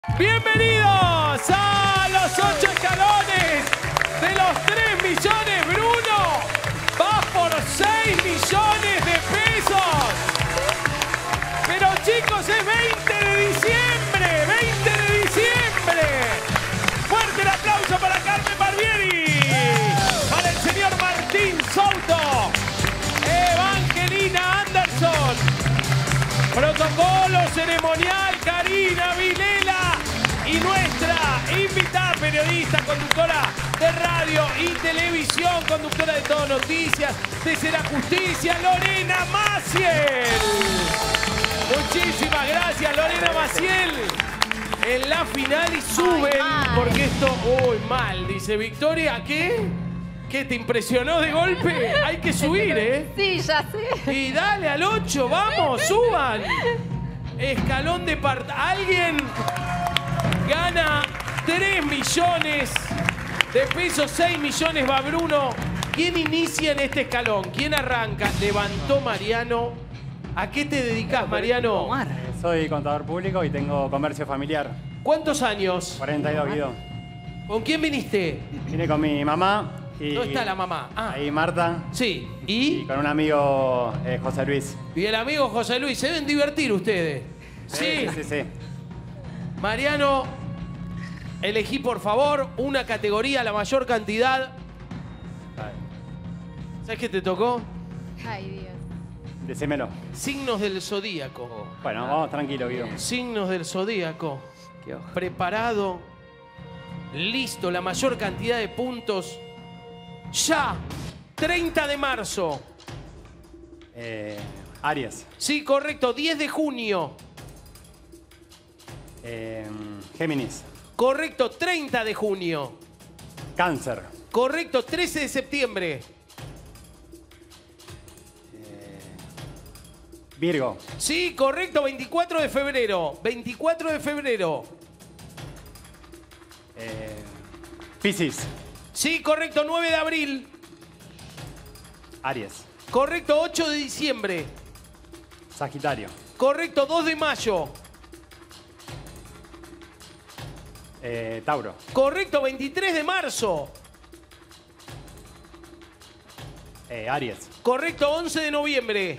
Bienvenidos a los 8 escalones de los 3 millones, Bruno. Va por 6 millones de pesos. Pero chicos, es 20 de diciembre, 20 de diciembre. Fuerte el aplauso para Carmen Barbieri, para el señor Martín Souto, Evangelina Anderson, protocolo ceremonial Karina Vilela y nuestra invitada periodista, conductora de radio y televisión, conductora de Todo Noticias, de Será Justicia, Lorena Maciel. Muchísimas gracias, Lorena Maciel. En la final y suben, porque esto... Uy, mal, dice Victoria. ¿Qué? ¿Qué te impresionó de golpe? Hay que subir, ¿eh? Sí, ya sé. Y dale al 8, vamos, suban. Escalón de alguien gana 3 millones de pesos, 6 millones va Bruno. ¿Quién inicia en este escalón? ¿Quién arranca? Levantó Mariano. ¿A qué te dedicas, Mariano? Soy contador público y tengo comercio familiar. ¿Cuántos años? 42, Guido. ¿Con quién viniste? Vine con mi mamá y... ¿Dónde está la mamá? Ah. Ahí Marta. Sí. Y con un amigo, José Luis. Y el amigo José Luis. ¿Se deben divertir ustedes? Sí. Sí. Mariano, elegí por favor una categoría, la mayor cantidad. ¿Sabes qué te tocó? Ay, Dios. Decímelo. Signos del zodíaco. Bueno, vamos tranquilo, Guido. Signos del zodíaco. Preparado. Listo, la mayor cantidad de puntos. Ya. 30 de marzo. Aries. Sí, correcto. 10 de junio. Géminis. Correcto. 30 de junio. Cáncer. Correcto. 13 de septiembre. Virgo. Sí, correcto. 24 de febrero. 24 de febrero. Piscis. Sí, correcto. 9 de abril. Aries. Correcto. 8 de diciembre. Sagitario. Correcto. 2 de mayo. Tauro. Correcto. 23 de marzo. Aries. Correcto. 11 de noviembre.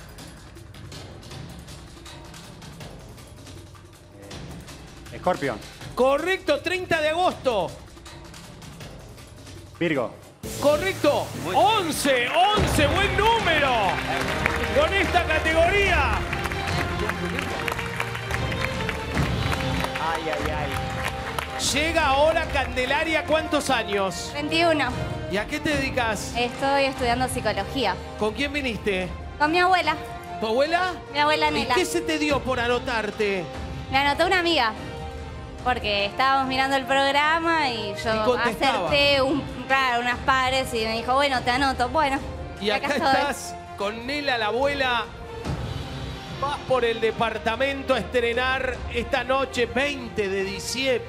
Escorpio. Correcto. 30 de agosto. Virgo. Correcto. 11. 11. Buen número. Con esta categoría. Llega ahora Candelaria. ¿Cuántos años? 21. ¿Y a qué te dedicas? Estoy estudiando psicología. ¿Con quién viniste? Con mi abuela. ¿Tu abuela? Mi abuela ¿Y Nela. qué se te dio por anotarte? Me anotó una amiga. Porque estábamos mirando el programa y yo contestaba. acerté unas pares y me dijo, bueno, te anoto. Bueno, Y acá estoy. estás con Nela, la abuela. Vas por el departamento a estrenar esta noche, 20 de diciembre.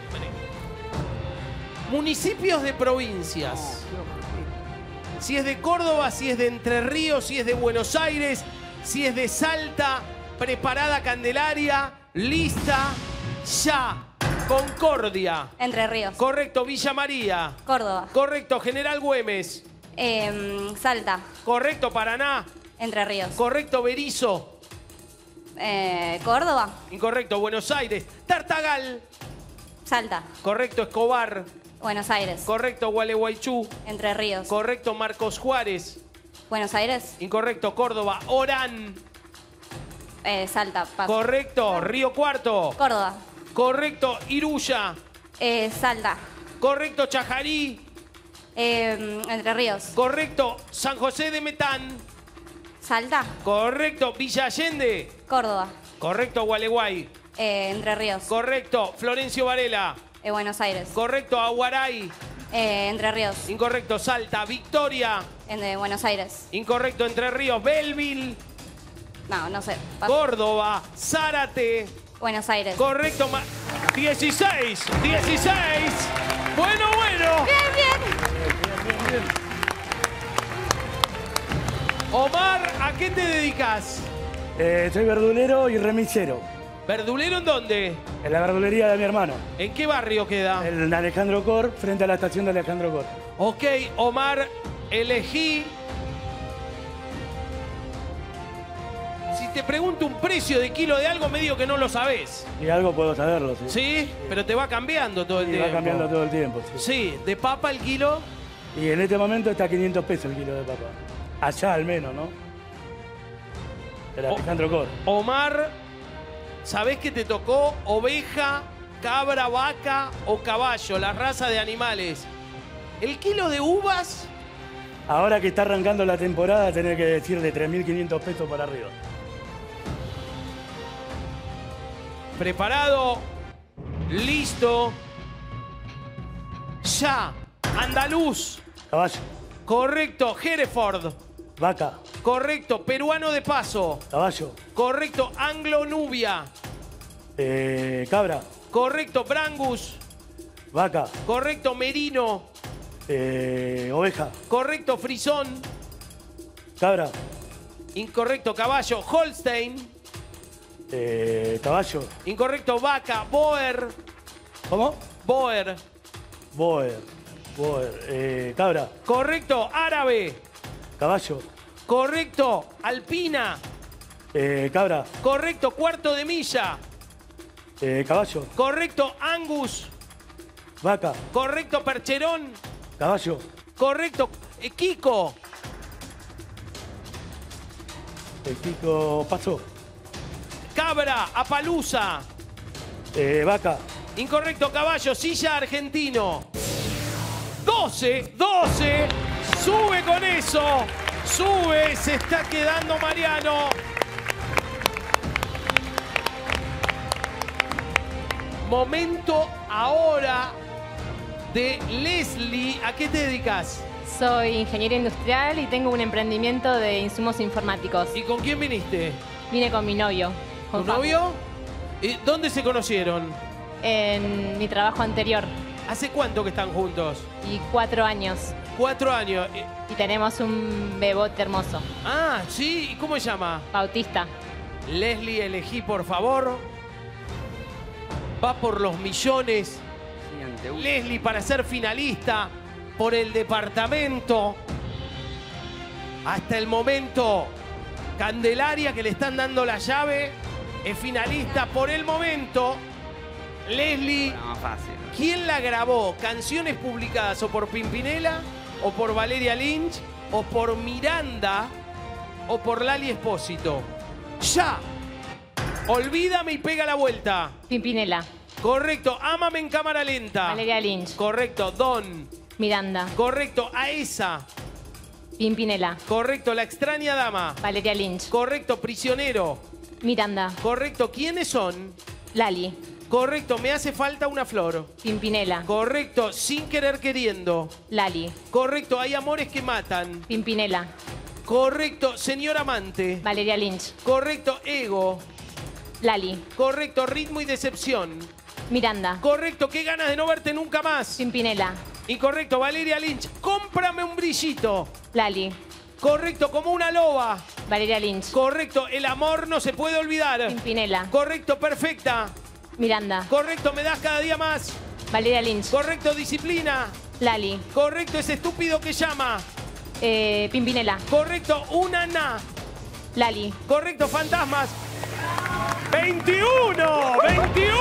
Municipios de provincias. Si es de Córdoba, si es de Entre Ríos, si es de Buenos Aires, si es de Salta, preparada Candelaria, lista, ya. Concordia. Entre Ríos. Correcto, Villa María. Córdoba. Correcto, General Güemes. Salta. Correcto, Paraná. Entre Ríos. Correcto, Berizo. Córdoba. Incorrecto, Buenos Aires. Tartagal. Salta. Correcto, Escobar. Buenos Aires. Correcto, Gualeguaychú. Entre Ríos. Correcto, Marcos Juárez. Buenos Aires. Incorrecto, Córdoba. Orán. Salta. Paso. Correcto, Río Cuarto. Córdoba. Correcto, Iruya. Salta. Correcto, Chajarí. Entre Ríos. Correcto, San José de Metán. Salta. Correcto, Villa Allende. Córdoba. Correcto, Gualeguay. Entre Ríos. Correcto, Florencio Varela. Buenos Aires. Correcto, Aguaray. Entre Ríos. Incorrecto, Salta. Victoria. En Buenos Aires. Incorrecto, Entre Ríos. Belleville. No sé. Paso. Córdoba. Zárate. Buenos Aires. Correcto. 16. 16. Bueno. Bien. Omar, ¿a qué te dedicas? Soy verdulero y remisero. ¿Verdulero en dónde? En la verdulería de mi hermano. ¿En qué barrio queda? En Alejandro Cor, frente a la estación de Alejandro Cor. Ok, Omar, elegí. Si te pregunto un precio de kilo de algo, medio que no lo sabés. Y algo puedo saberlo, sí. ¿Sí? Pero te va cambiando todo el Y tiempo. va cambiando todo el tiempo, sí. Sí, de papa el kilo. Y en este momento está a 500 pesos el kilo de papa. Allá al menos, ¿no? El Alejandro Cor. Omar, ¿sabés que te tocó oveja, cabra, vaca o caballo? La raza de animales. ¿El kilo de uvas? Ahora que está arrancando la temporada, tenés que decir de 3.500 pesos para arriba. Preparado. Listo. Ya. Andaluz. Caballo. Correcto. Hereford. Vaca. Correcto. Peruano de paso. Caballo. Correcto. Anglo-Nubia. Cabra. Correcto. Brangus. Vaca. Correcto. Merino. Oveja. Correcto. Frisón. Cabra. Incorrecto. Caballo. Holstein. Caballo. Incorrecto. Vaca. Boer. ¿Cómo? Boer. Boer. Cabra. Correcto. Árabe. Caballo. Correcto. Alpina. Cabra. Correcto. Cuarto de milla. Caballo. Correcto. Angus. Vaca. Correcto. Percherón. Caballo. Correcto. Kiko. El pico pasó. Cabra. Apalusa. Vaca. Incorrecto. Caballo. Silla argentino. 12. 12. Sube con eso. Sube. Se está quedando Mariano. Momento ahora de Leslie. ¿A qué te dedicas? Soy ingeniera industrial y tengo un emprendimiento de insumos informáticos. ¿Y con quién viniste? Vine con mi novio. ¿Tu con Facu, novio? ¿Y dónde se conocieron? En mi trabajo anterior. ¿Hace cuánto que están juntos? Y 4 años. 4 años. Y tenemos un bebote hermoso. Ah, sí. ¿Y cómo se llama? Bautista. Leslie, elegí por favor. Va por los millones. Leslie para ser finalista por el departamento. Hasta el momento, Candelaria, que le están dando la llave, es finalista por el momento. Leslie, Más fácil. ¿quién la grabó? ¿Canciones publicadas o por Pimpinela, o por Valeria Lynch, o por Miranda, o por Lali Espósito? ¡Ya! Olvídame y pega la vuelta. Pimpinela. Correcto. Ámame en cámara lenta. Valeria Lynch. Correcto. Don. Miranda. Correcto. Aesa. Pimpinela. Correcto. La extraña dama. Valeria Lynch. Correcto. Prisionero. Miranda. Correcto. ¿Quiénes son? Lali. Correcto. Me hace falta una flor. Pimpinela. Correcto. Sin querer queriendo. Lali. Correcto. Hay amores que matan. Pimpinela. Correcto. Señor amante. Valeria Lynch. Correcto. Ego. Lali. Correcto. Ritmo y decepción. Miranda. Correcto. Qué ganas de no verte nunca más. Pimpinela. Incorrecto. Valeria Lynch. Cómprame un brillito. Lali. Correcto. Como una loba. Valeria Lynch. Correcto. El amor no se puede olvidar. Pimpinela. Correcto. Perfecta. Miranda. Correcto. Me das cada día más. Valeria Lynch. Correcto. Disciplina. Lali. Correcto. Ese estúpido que llama. Pimpinela. Correcto. Una na. Lali. Correcto. Fantasmas. 21. 21.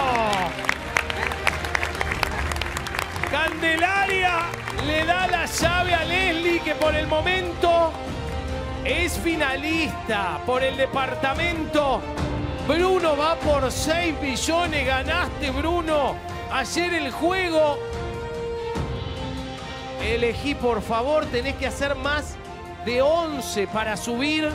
Candelaria le da la llave a Leslie, que por el momento es finalista por el departamento. Bruno va por 6 millones. Ganaste, Bruno, ayer el juego. Elegí, por favor. Tenés que hacer más de 11 para subir.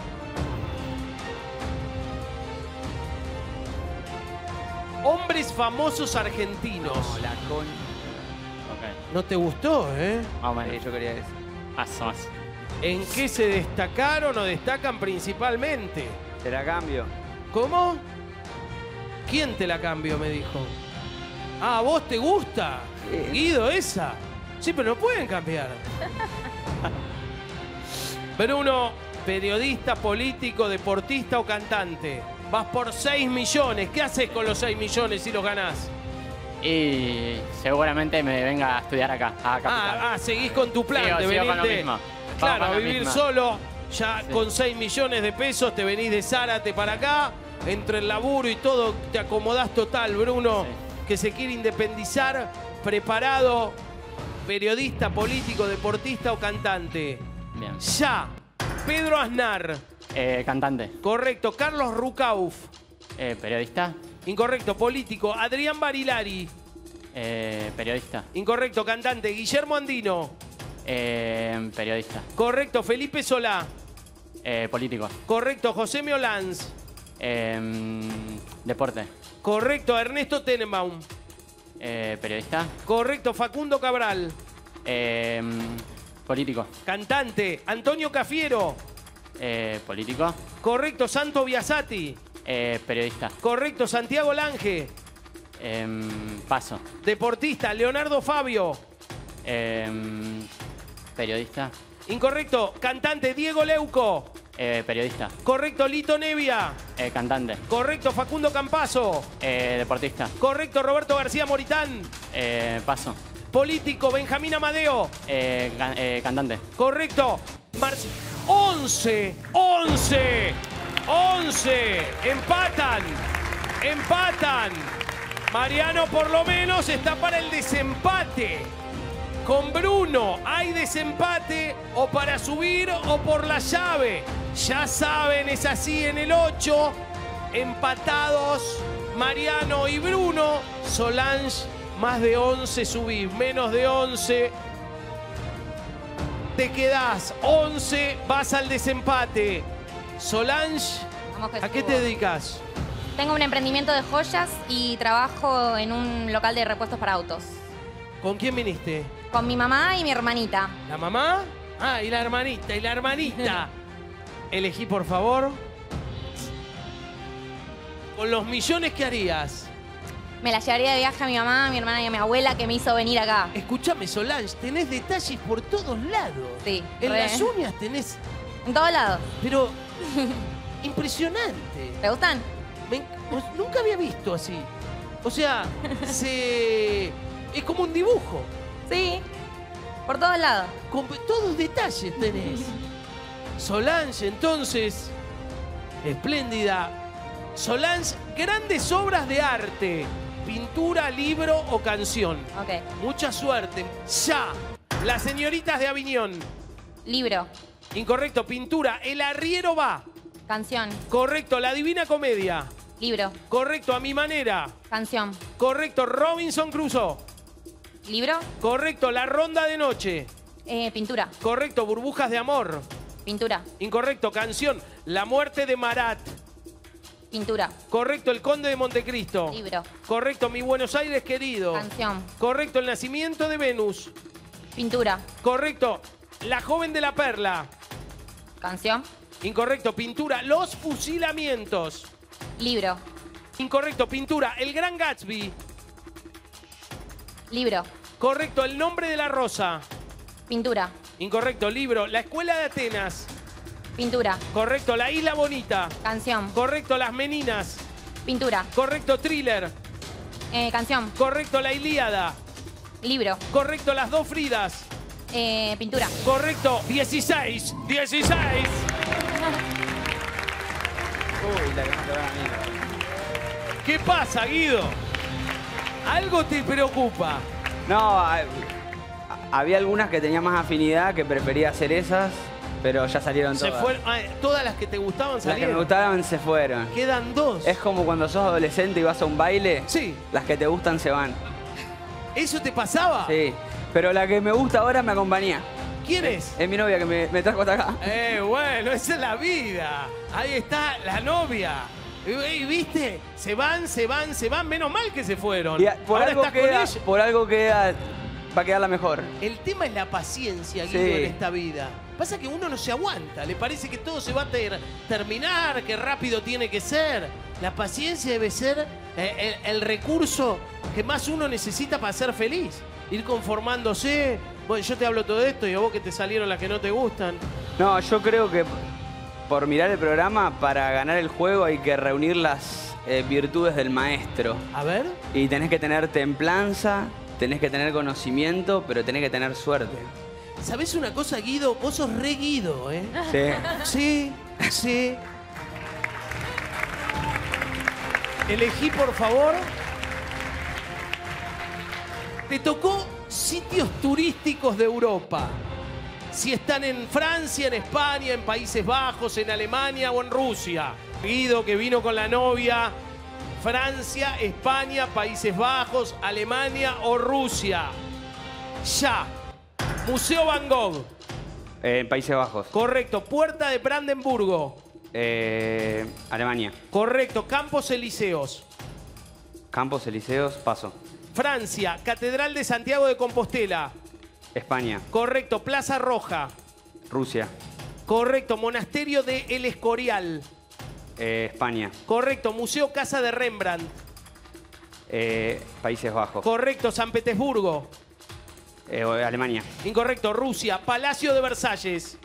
Hombres famosos argentinos. No, la con... ¿No te gustó, Yo quería eso. Más. ¿En qué se destacaron o destacan principalmente? Te la cambio. ¿Cómo? ¿Quién te la cambió? Me dijo. Ah, ¿a vos te gusta? Sí. Guido, esa. Sí, pero no pueden cambiar. Bruno, periodista, político, deportista o cantante. Vas por 6 millones. ¿Qué haces con los 6 millones si los ganás? Y seguramente me venga a estudiar acá, a Capital. Seguís con tu plan de Sigo con lo venirte. mismo. Claro, Vamos a con lo vivir mismo. solo, ya Sí. con 6 millones de pesos, te venís de Zárate para acá, entre el laburo y todo, te acomodás total, Bruno, Sí. que se quiere independizar, preparado, periodista, político, deportista o cantante. Bien. Ya, Pedro Aznar, Cantante. correcto. Carlos Rucauf, Periodista. incorrecto. Político. Adrián Barilari, Periodista. incorrecto. Cantante. Guillermo Andino, Periodista. correcto. Felipe Solá, Político. correcto. José Meolanz, Deporte. correcto. Ernesto Tenenbaum, Periodista. correcto. Facundo Cabral, Político. cantante. Antonio Cafiero, Político. correcto. Santo Biasati, Periodista. correcto. Santiago Lange, Paso. deportista. Leonardo Fabio, Periodista. incorrecto. Cantante. Diego Leuco, Periodista. correcto. Lito Nevia, Cantante. correcto. Facundo Campazo, Deportista. correcto. Roberto García Moritán, Paso. político. Benjamín Amadeo, Cantante. correcto. 11, 11, 11. Empatan. Mariano por lo menos está para el desempate. Con Bruno hay desempate o para subir o por la llave. Ya saben, es así en el 8. Empatados Mariano y Bruno. Solange, más de 11 subís, menos de 11. Te quedás 11, vas al desempate. Solange, Vamos que ¿a qué subo. te dedicas? Tengo un emprendimiento de joyas y trabajo en un local de repuestos para autos. ¿Con quién viniste? Con mi mamá y mi hermanita. ¿La mamá? Y la hermanita. Elegí, por favor. Con los millones que harías. Me la llevaría de viaje a mi mamá, a mi hermana y a mi abuela que me hizo venir acá. Escúchame, Solange, tenés detalles por todos lados. Sí, En re. las uñas tenés, En todos lados. pero impresionante. ¿Te gustan? Nunca había visto así. O sea, es como un dibujo. Sí. Por todos lados. Con todos detalles tenés. Solange, entonces, espléndida. Solange, grandes obras de arte. Pintura, libro o canción. Ok. Mucha suerte. Ya. Las señoritas de Aviñón. Libro. Incorrecto. Pintura. El arriero va. Canción. Correcto. La Divina Comedia. Libro. Correcto. A mi manera. Canción. Correcto. Robinson Crusoe. Libro. Correcto. La Ronda de Noche. Pintura. Correcto. Burbujas de Amor. Pintura. Incorrecto. Canción. La Muerte de Marat. Pintura. Correcto. El Conde de Montecristo. Libro. Correcto. Mi Buenos Aires querido. Canción. Correcto. El Nacimiento de Venus. Pintura. Correcto. La Joven de la Perla. Canción. Incorrecto. Pintura. Los Fusilamientos. Libro. Incorrecto. Pintura. El Gran Gatsby. Libro. Correcto. El Nombre de la Rosa. Pintura. Incorrecto. Libro. La Escuela de Atenas. Pintura. Correcto. La Isla Bonita. Canción. Correcto. Las Meninas. Pintura. Correcto. Thriller. Canción. Correcto. La Ilíada. Libro. Correcto. Las dos Fridas. Pintura. Correcto. 16. 16. Uy, la que me tocó a mí. ¿Qué pasa, Guido? Algo te preocupa. No, había algunas que tenía más afinidad, que prefería hacer esas, pero ya salieron Se todas. fueron. Todas las que te gustaban Las que me salieron. gustaban se fueron. Quedan dos. Es como cuando sos adolescente y vas a un baile, Sí. las que te gustan se van. ¿Eso te pasaba? Sí, pero la que me gusta ahora me acompaña. ¿Quién es? Es mi novia que me trajo hasta acá. Bueno, esa es la vida. Ahí está la novia. Y viste, se van. Menos mal que se fueron. Y Ahora estás con ella. por algo queda, va a quedar la mejor. El tema es la paciencia, Guido, Sí. en esta vida. Pasa que uno no se aguanta. Le parece que todo se va a terminar, que rápido tiene que ser. La paciencia debe ser el recurso que más uno necesita para ser feliz. Ir conformándose. Bueno, yo te hablo todo esto y a vos que te salieron las que no te gustan. No, yo creo que por mirar el programa, para ganar el juego hay que reunir las virtudes del maestro. A ver. Y tenés que tener templanza, tenés que tener conocimiento, pero tenés que tener suerte. ¿Sabés una cosa, Guido? Vos sos re Guido, ¿eh? Sí. Sí, sí. Elegí, por favor. Te tocó sitios turísticos de Europa. Si están en Francia, en España, en Países Bajos, en Alemania o en Rusia. Guido, que vino con la novia. Francia, España, Países Bajos, Alemania o Rusia. Ya. Museo Van Gogh. En Países Bajos. Correcto. Puerta de Brandenburgo. Alemania. Correcto. Campos Elíseos. Campos Elíseos, paso. Francia. Catedral de Santiago de Compostela. España. Correcto. Plaza Roja. Rusia. Correcto. Monasterio de El Escorial. España. Correcto. Museo Casa de Rembrandt. Países Bajos. Correcto. San Petersburgo. Alemania. Incorrecto. Rusia. Palacio de Versalles.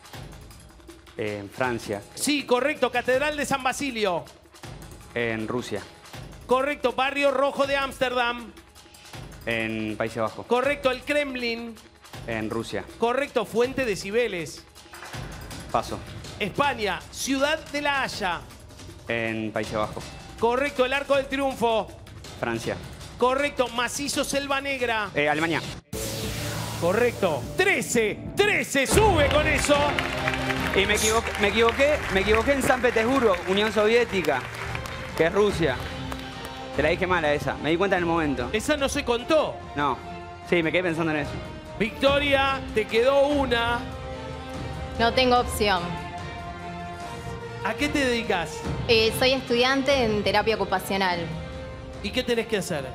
Francia. Sí, correcto. Catedral de San Basilio. En Rusia. Correcto. Barrio Rojo de Ámsterdam. En Países Bajos. Correcto. El Kremlin. En Rusia. Correcto. Fuente de Cibeles. Paso. España. Ciudad de La Haya. En Países Bajos. Correcto. El Arco del Triunfo. Francia. Correcto. Macizo Selva Negra. Alemania. Correcto. 13. 13. Sube con eso. Y me equivoqué en San Petersburgo, Unión Soviética, que es Rusia. Te la dije mala esa, me di cuenta en el momento. Esa no se contó. No, sí, me quedé pensando en eso. Victoria, te quedó una. No tengo opción. ¿A qué te dedicas? Soy estudiante en terapia ocupacional. ¿Y qué tenés que hacer?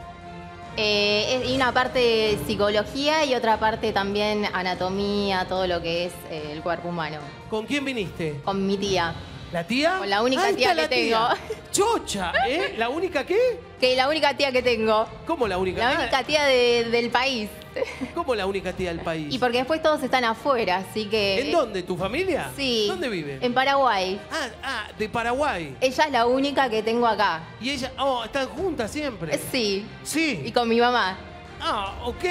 Y una parte de psicología y otra parte también anatomía, todo lo que es el cuerpo humano. ¿Con quién viniste? Con mi tía. ¿La tía? Con la única Ahí tía está que la tengo. Chocha, ¿eh? ¿La única qué? Que la única tía que tengo. ¿Cómo la única? La única tía del país. ¿Cómo la única tía del país? Y porque después todos están afuera, así que... ¿En dónde? ¿Tu familia? Sí. ¿Dónde vive? En Paraguay. De Paraguay. Ella es la única que tengo acá. Y ella, están juntas siempre. Sí. Sí. Y con mi mamá. Ok.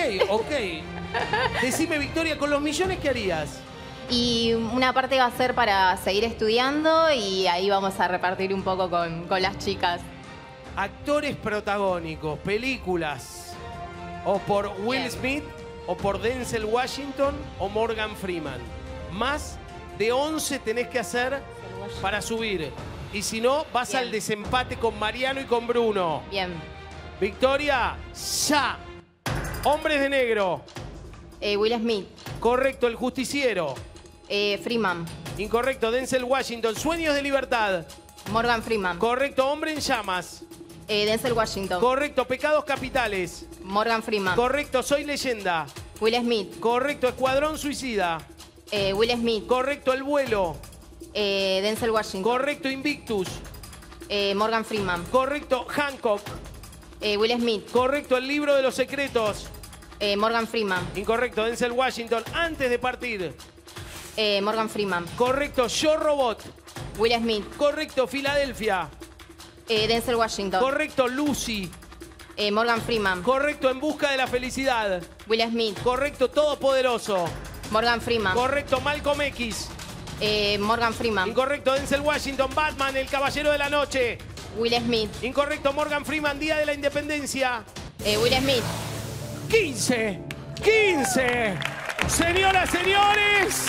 Decime, Victoria, ¿con los millones qué harías? Y una parte va a ser para seguir estudiando y ahí vamos a repartir un poco con las chicas. Actores protagónicos, películas. O por Will Bien. Smith, o por Denzel Washington, o Morgan Freeman. Más de 11 tenés que hacer para subir. Y si no, vas Bien. al desempate con Mariano y con Bruno. Bien. Victoria, ya. Hombres de negro. Will Smith. Correcto, El Justiciero. Freeman. Incorrecto, Denzel Washington. Sueños de libertad. Morgan Freeman. Correcto, Hombre en llamas. Denzel Washington. Correcto, Pecados capitales. Morgan Freeman. Correcto, Soy leyenda. Will Smith. Correcto, Escuadrón suicida. Will Smith. Correcto, El vuelo. Denzel Washington. Correcto, Invictus. Morgan Freeman. Correcto, Hancock. Will Smith. Correcto, El libro de los secretos. Morgan Freeman. Incorrecto, Denzel Washington. Antes de partir. Morgan Freeman. Correcto, Yo Robot. Will Smith. Correcto, Filadelfia. Denzel Washington. Correcto, Lucy. Morgan Freeman. Correcto, En busca de la felicidad. Will Smith. Correcto, Todopoderoso. Morgan Freeman. Correcto, Malcolm X. Morgan Freeman. Incorrecto, Denzel Washington. Batman, El caballero de la noche. Will Smith. Incorrecto, Morgan Freeman, Día de la Independencia. Will Smith. 15. 15. Señoras, señores,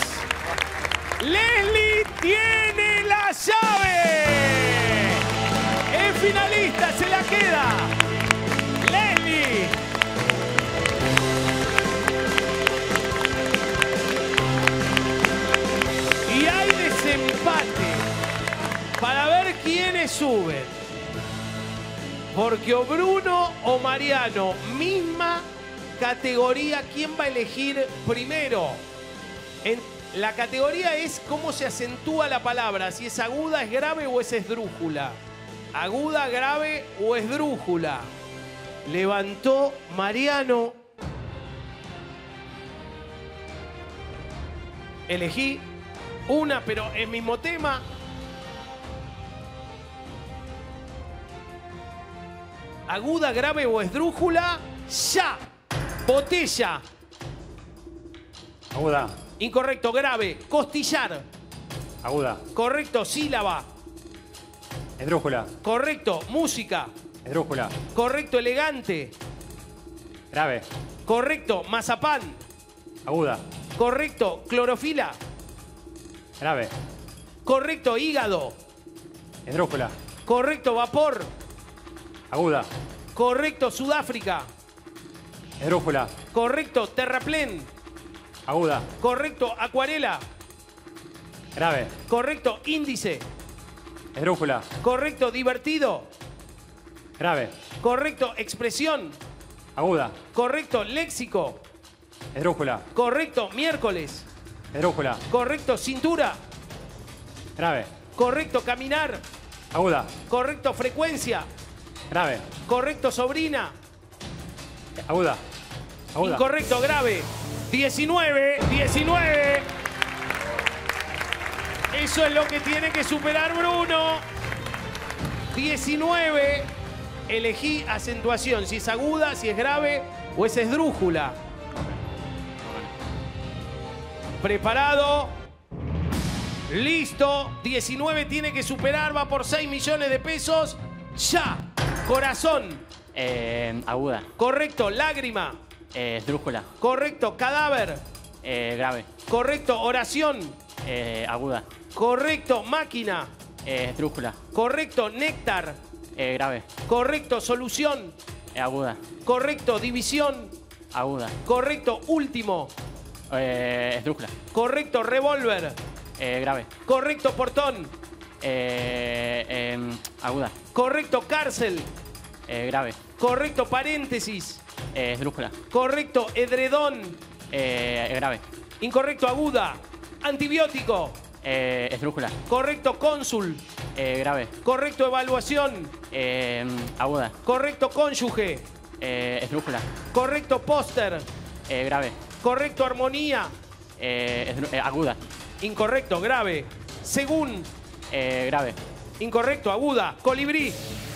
Leslie tiene la llave. Es finalista, se la queda. Leslie. Y hay desempate para ver quiénes suben. Porque o Bruno o Mariano, misma categoría, ¿quién va a elegir primero? La categoría es cómo se acentúa la palabra, si es aguda, es grave o es esdrújula. Aguda, grave o esdrújula. Levantó Mariano. Elegí. Una, pero el mismo tema. Aguda, grave o esdrújula. Ya. Botella. Aguda. Incorrecto, grave. Costillar. Aguda. Correcto, sílaba. Esdrújula. Correcto, música. Esdrújula. Correcto, elegante. Grave. Correcto, mazapán. Aguda. Correcto, clorofila. Grave. Correcto, hígado. Esdrújula. Correcto, vapor. Aguda. Correcto, Sudáfrica. Esdrújula. Correcto, terraplén. Aguda. Correcto, acuarela. Grave. Correcto, índice. Esdrújula. Correcto, divertido. Grave. Correcto, expresión. Aguda. Correcto, léxico. Esdrújula. Correcto, miércoles. Esdrújula. Correcto, cintura. Grave. Correcto, caminar. Aguda. Correcto, frecuencia. Grave. Correcto, sobrina. Aguda. Aguda. Incorrecto, grave. 19. Eso es lo que tiene que superar Bruno. 19. Elegí acentuación, si es aguda, si es grave o es esdrújula. Preparado. Listo. 19 tiene que superar, va por 6 millones de pesos. Ya. Corazón. Aguda. Correcto. Lágrima. Esdrújula. Correcto. Cadáver. Grave. Correcto. Oración. Aguda. Correcto. Máquina. Esdrújula. Correcto. Néctar. Grave. Correcto. Solución. Aguda. Correcto. División. Aguda. Correcto. Último. Esdrújula. Correcto. Revólver. Grave. Correcto. Portón. Aguda. Correcto. Cárcel. Grave. Correcto. Paréntesis. Esdrújula. Correcto. Edredón. Grave. Incorrecto. Aguda. Antibiótico. Esdrújula. Correcto. Cónsul. Grave. Correcto. Evaluación. Aguda. Correcto. Cónyuge. Esdrújula. Correcto. Póster. Grave. Correcto. Armonía. Aguda. Incorrecto. Grave. Según. Grave. Incorrecto. Aguda. Colibrí.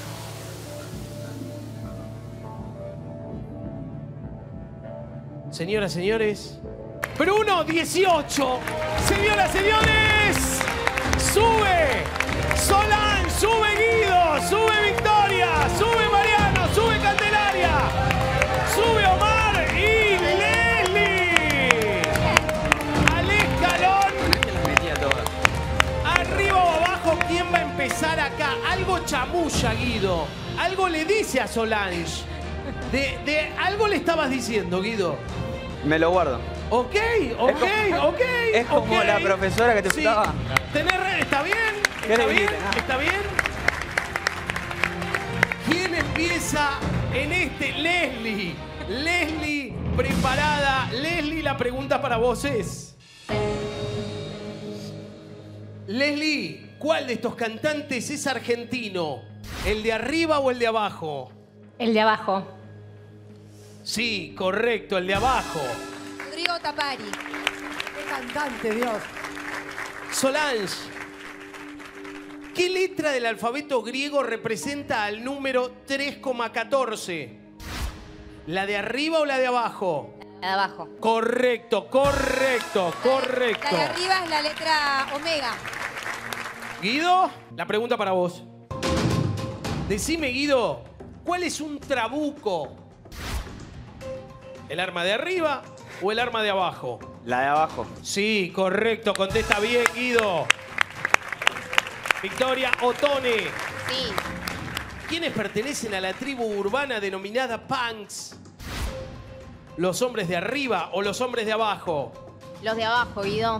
Señoras, señores. Bruno, 18. Señoras, señores. Sube. Solán, sube Guido, sube Victoria, sube Mariano, sube Candelaria, sube Omar y Leslie. Al escalón. Arriba o abajo, ¿quién va a empezar acá? Algo chamulla, Guido. Algo le dice a Solange. De algo le estabas diciendo, Guido. Me lo guardo. Ok. Es como la profesora que te Sí. gustaba. ¿Está bien? ¿Qué ¿Está le bien? grita, no? ¿Está bien? ¿Quién empieza en este? Leslie. Leslie, preparada. Leslie, la pregunta para vos es... Leslie, ¿cuál de estos cantantes es argentino? ¿El de arriba o el de abajo? El de abajo. Sí, correcto, el de abajo. Rodrigo Tapari. ¡Qué cantante, Dios! Solange, ¿qué letra del alfabeto griego representa al número 3,14? ¿La de arriba o la de abajo? La de abajo. Correcto. La de arriba es la letra omega. Guido, la pregunta para vos. Decime, Guido, ¿cuál es un trabuco? ¿El arma de arriba o el arma de abajo? La de abajo. Sí, correcto. Contesta bien, Guido. Victoria Otone. Sí. ¿Quiénes pertenecen a la tribu urbana denominada punks? ¿Los hombres de arriba o los hombres de abajo? Los de abajo, Guido.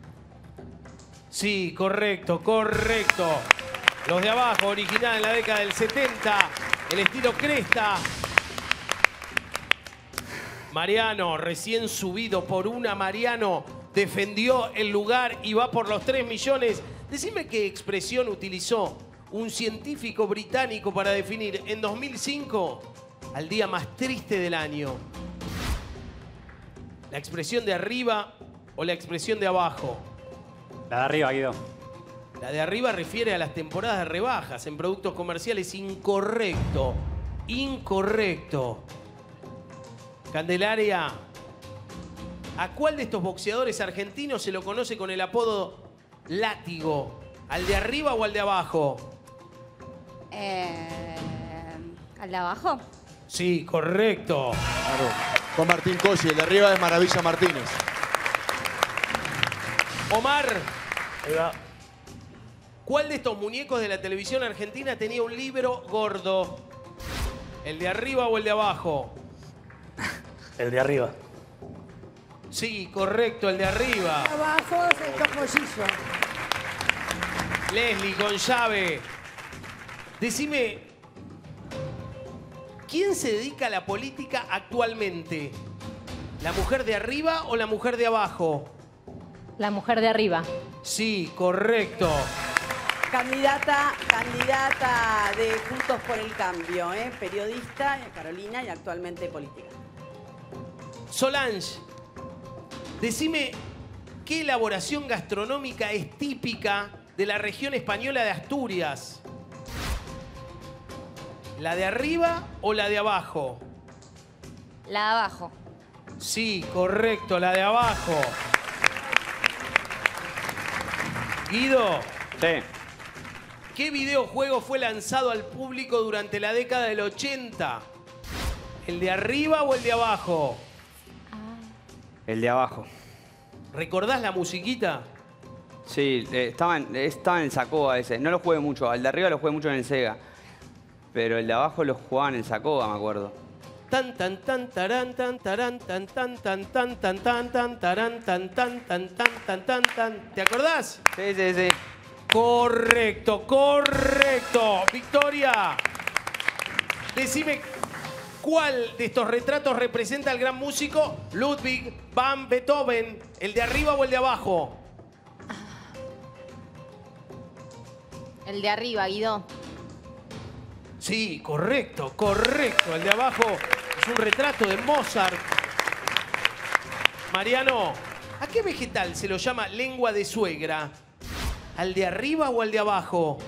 Sí, correcto. Los de abajo, original en la década del 70. El estilo cresta. Mariano, recién subido por una. Mariano defendió el lugar y va por los 3 millones. Decime qué expresión utilizó un científico británico para definir en 2005 al día más triste del año. ¿La expresión de arriba o la expresión de abajo? La de arriba, Guido. La de arriba refiere a las temporadas de rebajas en productos comerciales. Incorrecto. Incorrecto. Candelaria, ¿a cuál de estos boxeadores argentinos se lo conoce con el apodo látigo? ¿Al de arriba o al de abajo? ¿Al de abajo? Sí, correcto. Claro. Con Martín Cosi, el de arriba es Maravilla Martínez. Omar, Ahí va. ¿cuál de estos muñecos de la televisión argentina tenía un libro gordo? ¿El de arriba o el de abajo? El de arriba. Sí, correcto, el de arriba. Abajo es el topollillo. Leslie, con llave. Decime, ¿quién se dedica a la política actualmente? ¿La mujer de arriba o la mujer de abajo? La mujer de arriba. Sí, correcto. Candidata de Juntos por el Cambio, periodista, Carolina, y actualmente política. Solange, decime, ¿qué elaboración gastronómica es típica de la región española de Asturias? ¿La de arriba o la de abajo? La de abajo. Sí, correcto, la de abajo. Guido. Sí. ¿Qué videojuego fue lanzado al público durante la década del 80? ¿El de arriba o el de abajo? El de abajo. ¿Recordás la musiquita? Sí, estaba en el Sacoa ese. No lo jugué mucho. Al de arriba lo jugué mucho en el Sega. Pero el de abajo lo jugaba en el Sacoa, me acuerdo. Tan tan tan tarán tan tarán tan tan tan tan tan tan tan tarán tan tan tan tan tan tan tan. ¿Te acordás? Sí, sí, sí. Correcto, correcto. Victoria, decime, ¿cuál de estos retratos representa al gran músico Ludwig van Beethoven? ¿El de arriba o el de abajo? El de arriba, Guido. Sí, correcto, correcto. El de abajo es un retrato de Mozart. Mariano, ¿a qué vegetal se lo llama lengua de suegra? ¿Al de arriba o al de abajo?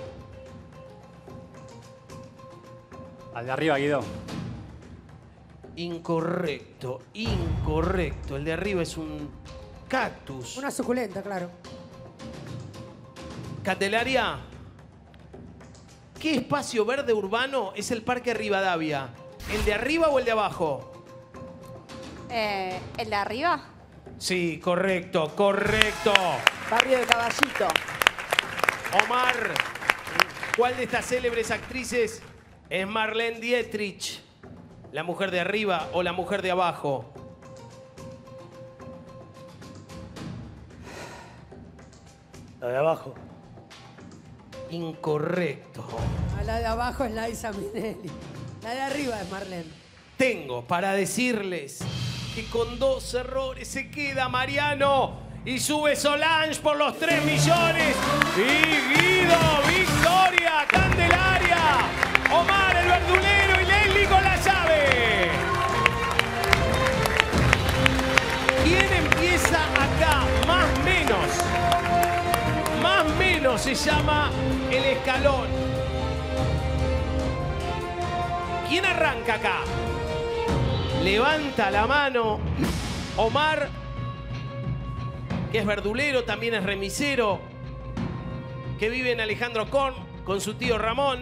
Al de arriba, Guido. Incorrecto, incorrecto. El de arriba es un cactus. Una suculenta, claro. Candelaria, ¿qué espacio verde urbano es el Parque Rivadavia? ¿El de arriba o el de abajo? ¿El de arriba? Sí, correcto, correcto. Barrio de Caballito. Omar, ¿cuál de estas célebres actrices es Marlene Dietrich? ¿La mujer de arriba o la mujer de abajo? La de abajo. Incorrecto. A la de abajo es Liza Minnelli. La de arriba es Marlene. Tengo para decirles que con 2 errores se queda Mariano y sube Solange por los 3 millones. Y Guido, Victoria, Candelaria, Omar el verdulero y Leslie con la llave. ¿Quién empieza acá? Más menos. Más menos se llama el escalón. ¿Quién arranca acá? Levanta la mano Omar, que es verdulero, también es remisero, que vive en Alejandro con su tío Ramón,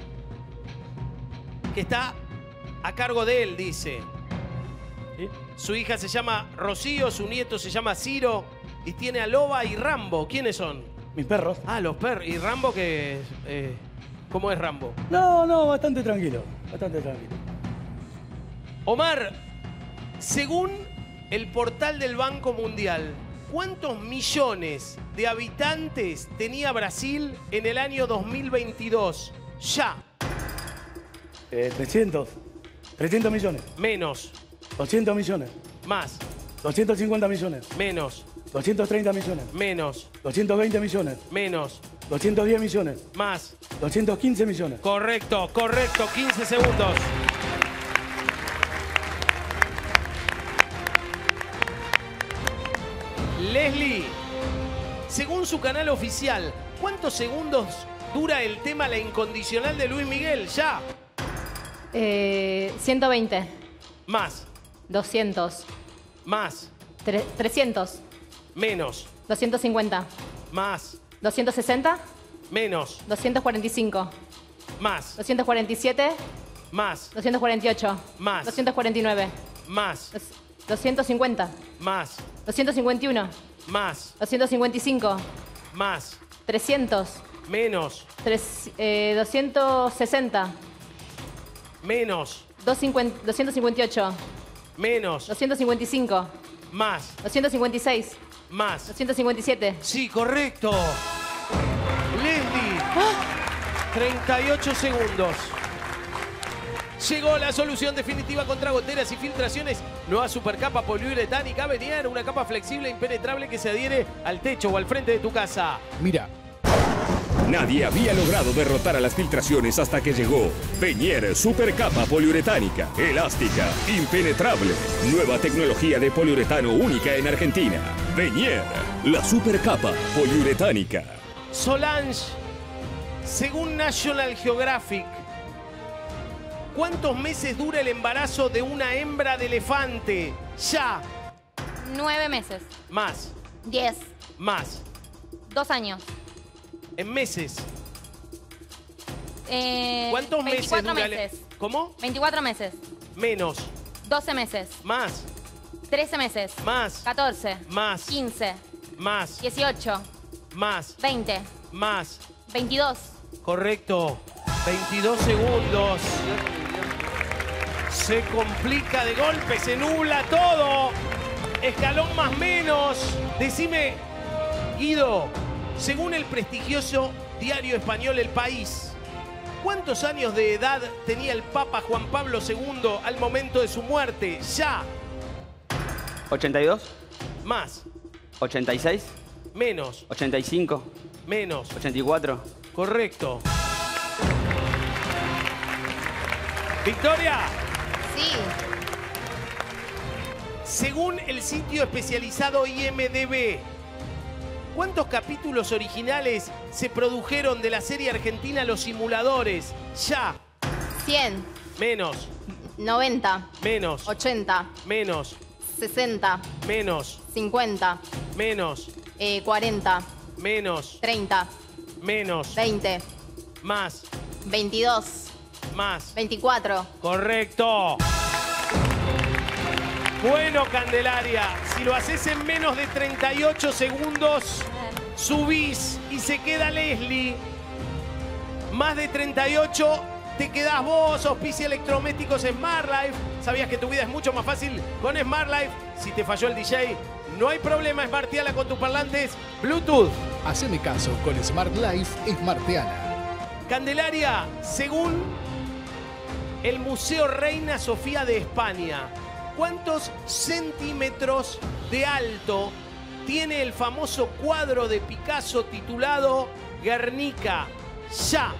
que está a cargo de él, dice. ¿Sí? Su hija se llama Rocío, su nieto se llama Ciro y tiene a Loba y Rambo. ¿Quiénes son? Mis perros. Ah, los perros. ¿Y Rambo qué es? ¿Cómo es Rambo? No, bastante tranquilo. Bastante tranquilo. Omar, según el portal del Banco Mundial, ¿cuántos millones de habitantes tenía Brasil en el año 2022? Ya. 300. 300 millones. Menos. 200 millones. Más. 250 millones. Menos. 230 millones. Menos. 220 millones. Menos. 210 millones. Más. 215 millones. Correcto, correcto. 15 segundos. Leslie, Según su canal oficial, ¿cuántos segundos dura el tema La Incondicional de Luis Miguel? Ya. 120. Más. 200. Más. 300. Menos. 250. Más. 260. Menos. 245. Más. 247. Más. 248. Más. 249. Más. 250. Más. 251. Más. 255. Más. 300. Menos. 260. Menos. 258. Menos. 255. Más. 256. Más. 257. Sí, correcto. Leslie. 38 segundos. Llegó la solución definitiva contra goteras y filtraciones. Nueva supercapa poliuretánica Venier, una capa flexible e impenetrable que se adhiere al techo o al frente de tu casa. Mira. Nadie había logrado derrotar a las filtraciones hasta que llegó Venier Supercapa poliuretánica, elástica, impenetrable. Nueva tecnología de poliuretano única en Argentina. Venier, la supercapa poliuretánica. Solange, según National Geographic, ¿cuántos meses dura el embarazo de una hembra de elefante? Ya. 9 meses. Más. 10. Más. 2 años. En meses. ¿Cuántos meses 24 dura meses. ¿Cómo? 24 meses. Menos. 12 meses. Más. 13 meses. Más. 14. Más. 15. Más. 18. Más. 20. Más. 22. Correcto. 22 segundos. Se complica de golpe, se nubla todo. Escalón más menos. Decime, Guido, según el prestigioso diario español El País, ¿cuántos años de edad tenía el Papa Juan Pablo II al momento de su muerte? Ya. 82. Más. 86. Menos. 85. Menos. 84. Correcto. Victoria. Sí. Según el sitio especializado IMDb, ¿cuántos capítulos originales se produjeron de la serie argentina Los Simuladores? Ya. 100. Menos. 90. Menos. 80. Menos. 60. Menos. 50. Menos. 40. Menos. 30. Menos. 20. Más. 22. Más. 24. Correcto. Bueno, Candelaria, si lo haces en menos de 38 segundos, subís y se queda Leslie. Más de 38, te quedás vos. Auspicia electrodomésticos Smart Life. ¿Sabías que tu vida es mucho más fácil con Smart Life? Si te falló el DJ, no hay problema, smarteala con tus parlantes Bluetooth. Haceme caso, con Smart Life smarteala. Candelaria, según el Museo Reina Sofía de España, ¿cuántos centímetros de alto tiene el famoso cuadro de Picasso titulado Guernica? Ya.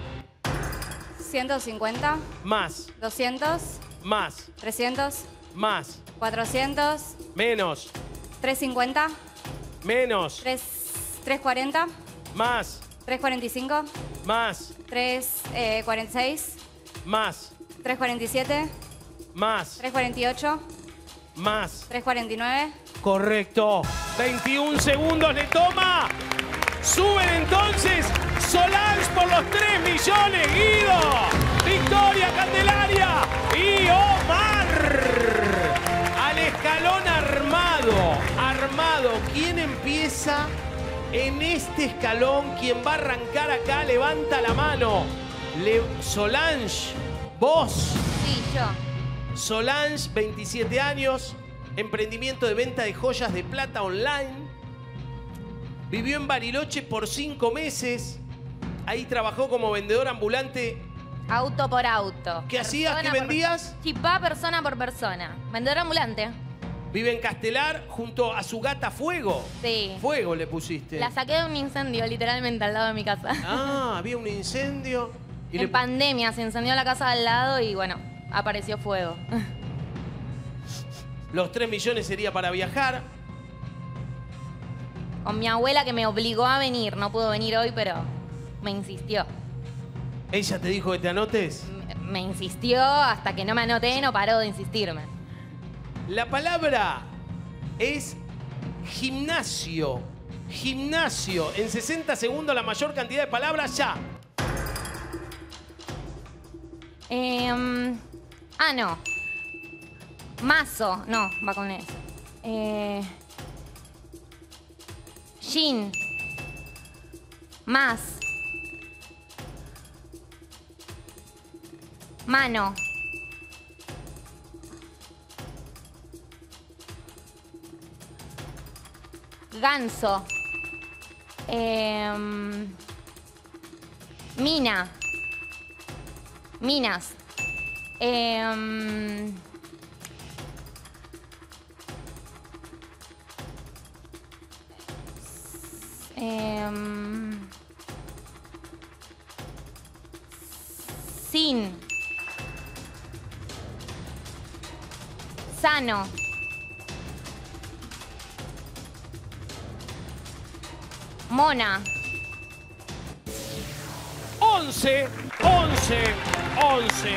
150. Más. 200. Más. 300. Más. 400. Menos. 350. Menos. 340. Más. 345. Más. 346. Más. 347. Más. 348. Más. 349. Correcto. 21 segundos le toma. Suben entonces Solange por los 3 millones, Guido. Victoria, Candelaria y Omar. Al escalón armado. Armado. ¿Quién empieza en este escalón? ¿Quién va a arrancar acá? Levanta la mano. Solange, vos. Sí, yo. Solange, 27 años, emprendimiento de venta de joyas de plata online. Vivió en Bariloche por 5 meses. Ahí trabajó como vendedor ambulante. Auto por auto. ¿Qué hacías? ¿Qué vendías? Chipá persona por persona. Vendedor ambulante. Vive en Castelar junto a su gata Fuego. Sí. Fuego le pusiste. La saqué de un incendio, literalmente, al lado de mi casa. Ah, había un incendio. Y en pandemia se incendió la casa al lado y bueno, apareció fuego. Los 3 millones sería para viajar. con mi abuela que me obligó a venir. No pudo venir hoy, pero me insistió. ¿Ella te dijo que te anotes? Me insistió hasta que no me anoté, no paró de insistirme. La palabra es gimnasio. Gimnasio. En 60 segundos la mayor cantidad de palabras ya. No. Mazo. No, va con eso. Gin. Más. Mano. Ganso. Mina. Minas. Sin. Sano. Mona. 11, 11, 11.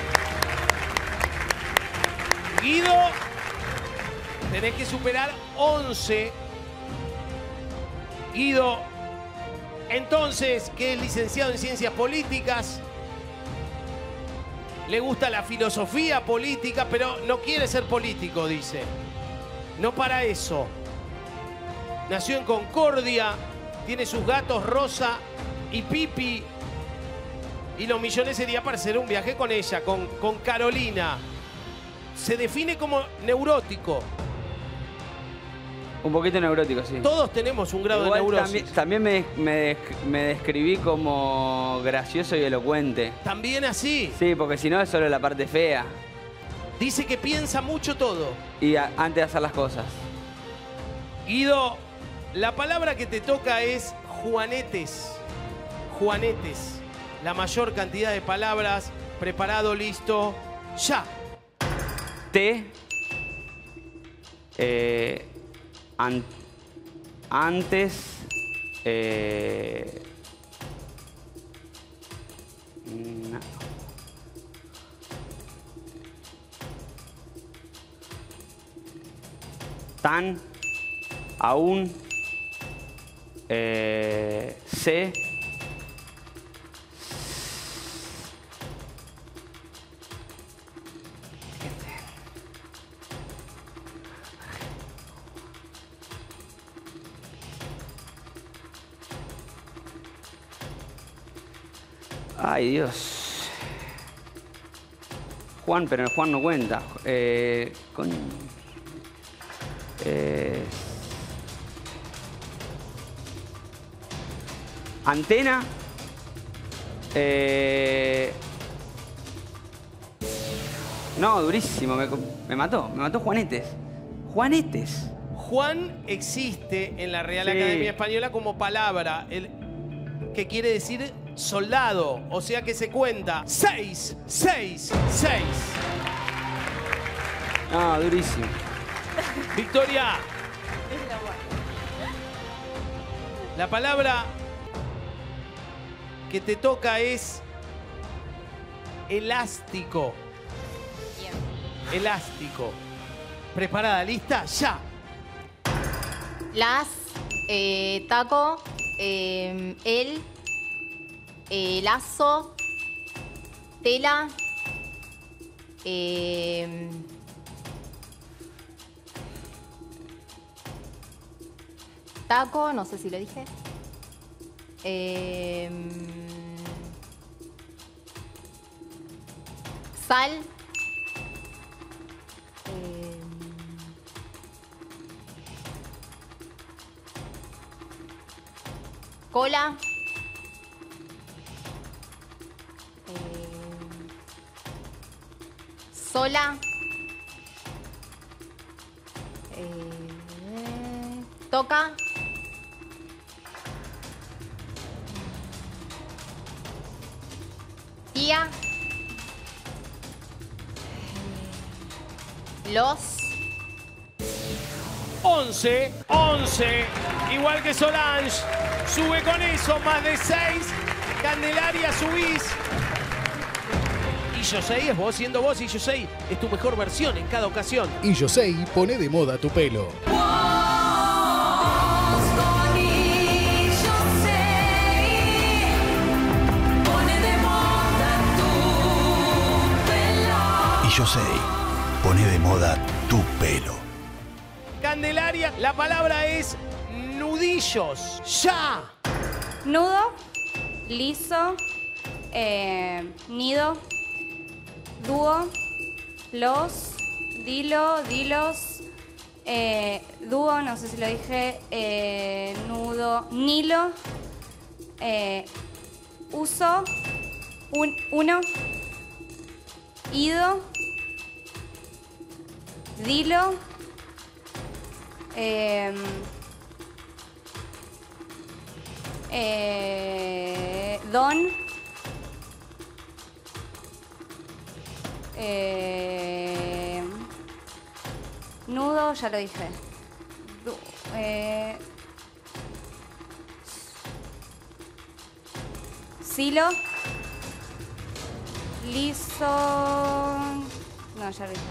Guido, tenés que superar 11. Guido, entonces, que es licenciado en Ciencias Políticas, le gusta la filosofía política, pero no quiere ser político, dice. No para eso. Nació en Concordia, tiene sus gatos Rosa y Pipi. Y los millones sería para hacer un viaje con ella, con Carolina. Se define como neurótico. Un poquito neurótico, sí. Todos tenemos un grado Igual de neurosis. También me describí como gracioso y elocuente. ¿También así? Sí, porque si no es solo la parte fea. Dice que piensa mucho todo. Y antes de hacer las cosas. Guido, la palabra que te toca es juanetes. Juanetes. La mayor cantidad de palabras. Preparado, listo, ya. T. Antes. No. Tan. Aún. Se. Ay, Dios. Juan, pero el Juan no cuenta. Antena. No, durísimo. Me mató Juanetes. Juanetes. Juan existe en la Real Sí. Academia Española como palabra, que quiere decir soldado. O sea que se cuenta 6, 6, 6. No, durísimo. Victoria. La palabra que te toca es elástico. Elástico. ¿Preparada? ¿Lista? ¡Ya! Las, taco, lazo, tela, taco, no sé si lo dije. Sal. Cola. Sola. Toca. Tía. 11. 11. Igual que Solange. Sube con eso, más de 6. Candelaria, subís. Y Yosei es vos siendo vos y Yosei es tu mejor versión en cada ocasión. Y Yosei pone de moda tu pelo. Y Yosei pone de moda tu pelo. Candelaria, la palabra es nudillos. ¡Ya! Nudo, liso, nido, dúo, los, dilo, dilos, dúo, no sé si lo dije, nudo, nilo, uso, uno, ido, dilo, don, nudo, ya lo dije. Silo, liso, no, ya lo dije.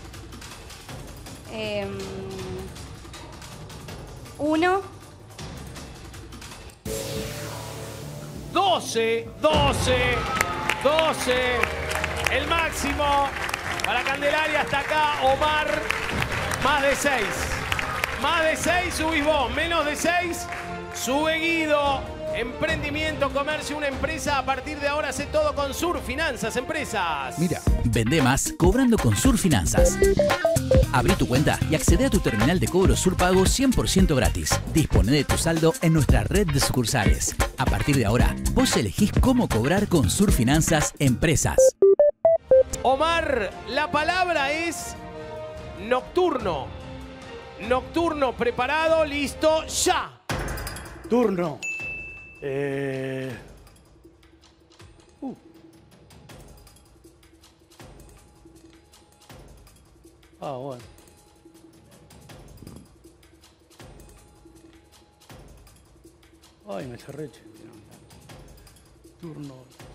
Uno. 12, 12, 12. El máximo para Candelaria hasta acá. Omar, más de 6. Más de 6 subís vos. Menos de 6 sube Guido. Emprendimiento, comercio, una empresa. A partir de ahora hace todo con Sur Finanzas Empresas. Mira, vende más cobrando con Sur Finanzas. Abrí tu cuenta y accede a tu terminal de cobro Surpago 100% gratis. Dispone de tu saldo en nuestra red de sucursales. A partir de ahora, vos elegís cómo cobrar con Sur Finanzas Empresas. Omar, la palabra es nocturno. Nocturno, preparado, listo, ya. Turno. Bueno. Ay, me cerré. Turno.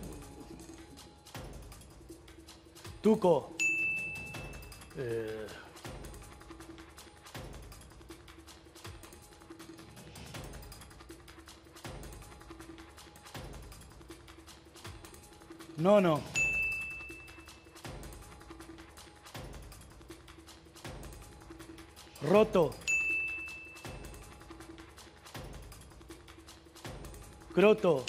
Tuco. No. Roto. Croto.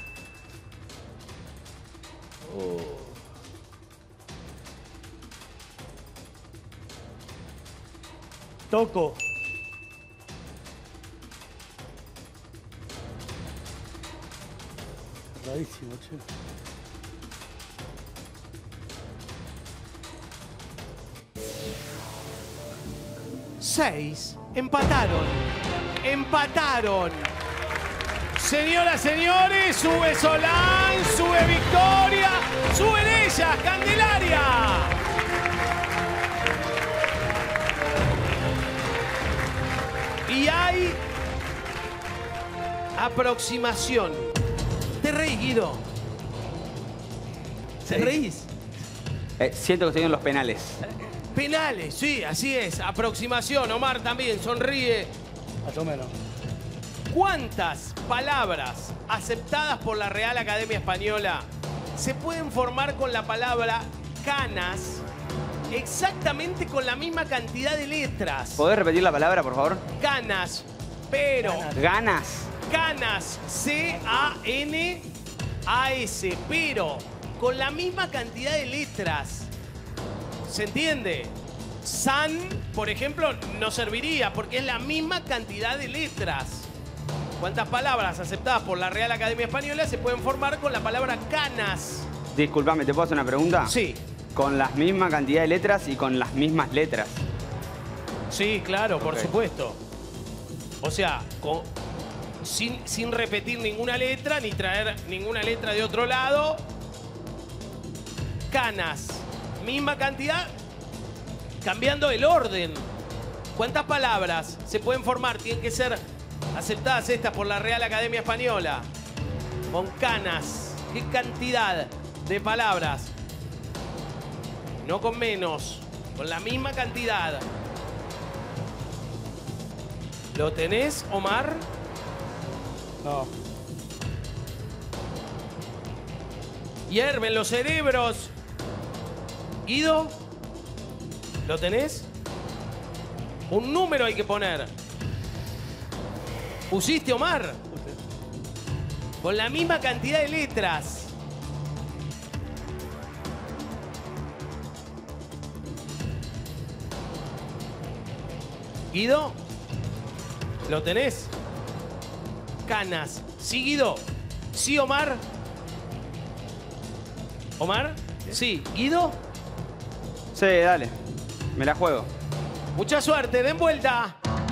Toco. Rarísimo, che. Seis. Empataron. Empataron. Señoras, señores, sube Solán, sube Victoria, suben ellas, Candelaria. Y hay aproximación. ¿Te reís, Guido? ¿Te reís? Siento que estoy en los penales. Penales, sí, así es. Aproximación. Omar también sonríe. Más o menos. ¿Cuántas palabras aceptadas por la Real Academia Española se pueden formar con la palabra canas exactamente con la misma cantidad de letras? ¿Podés repetir la palabra, por favor? Canas, pero... Ganas. Canas, C-A-N-A-S, pero con la misma cantidad de letras. ¿Se entiende? San, por ejemplo, no serviría porque es la misma cantidad de letras. ¿Cuántas palabras aceptadas por la Real Academia Española se pueden formar con la palabra canas? Disculpame, ¿te puedo hacer una pregunta? Sí. Con la misma cantidad de letras y con las mismas letras. Sí, claro, por supuesto. O sea, sin repetir ninguna letra, ni traer ninguna letra de otro lado. Canas. Misma cantidad, cambiando el orden. ¿Cuántas palabras se pueden formar? Tienen que ser aceptadas estas por la Real Academia Española. Con canas. ¿Qué cantidad de palabras? No con menos, con la misma cantidad. ¿Lo tenés, Omar? No. Hierven los cerebros. Guido, ¿lo tenés? Un número hay que poner. ¿Pusiste, Omar? Con la misma cantidad de letras. Guido, ¿lo tenés? Canas. ¿Sí, Guido? ¿Sí, Omar? ¿Omar? Sí. ¿Guido? Sí, dale. Me la juego. Mucha suerte, den vuelta.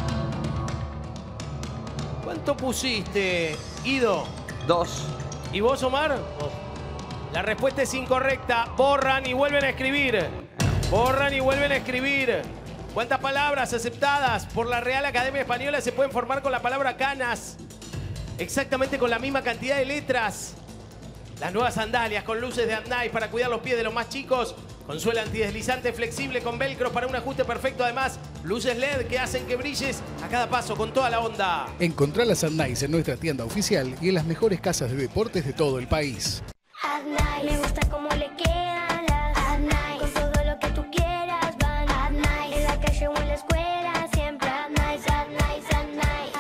¿Cuánto pusiste, Guido? 2. ¿Y vos, Omar? 2. La respuesta es incorrecta. Borran y vuelven a escribir. Borran y vuelven a escribir. ¿Cuántas palabras aceptadas por la Real Academia Española se pueden formar con la palabra canas? Exactamente con la misma cantidad de letras. Las nuevas sandalias con luces de Adnice para cuidar los pies de los más chicos. Con suela antideslizante flexible con velcro para un ajuste perfecto. Además, luces LED que hacen que brilles a cada paso con toda la onda. Encontrá las Adnice en nuestra tienda oficial y en las mejores casas de deportes de todo el país. Adnice, me gusta cómo le quedan las Adnice. Con todo lo que tú quieras van Adnice. En la calle o en la escuela siempre Adnice, Adnice, Adnice.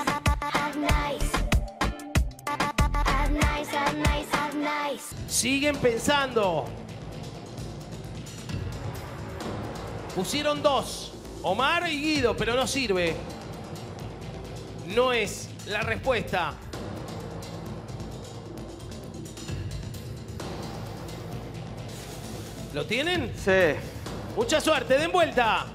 Adnice, Adnice, Adnice. Siguen pensando. Pusieron 2, Omar y Guido, pero no sirve. No es la respuesta. ¿Lo tienen? Sí. Mucha suerte, den vuelta.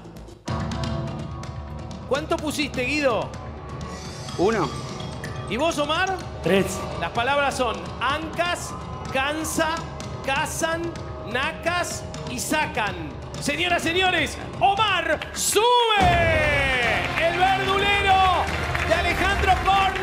¿Cuánto pusiste, Guido? 1. ¿Y vos, Omar? 3. Las palabras son ancas, cansa, cazan, nacas y sacan. Señoras, señores, Omar sube. El verdulero de Alejandro Korn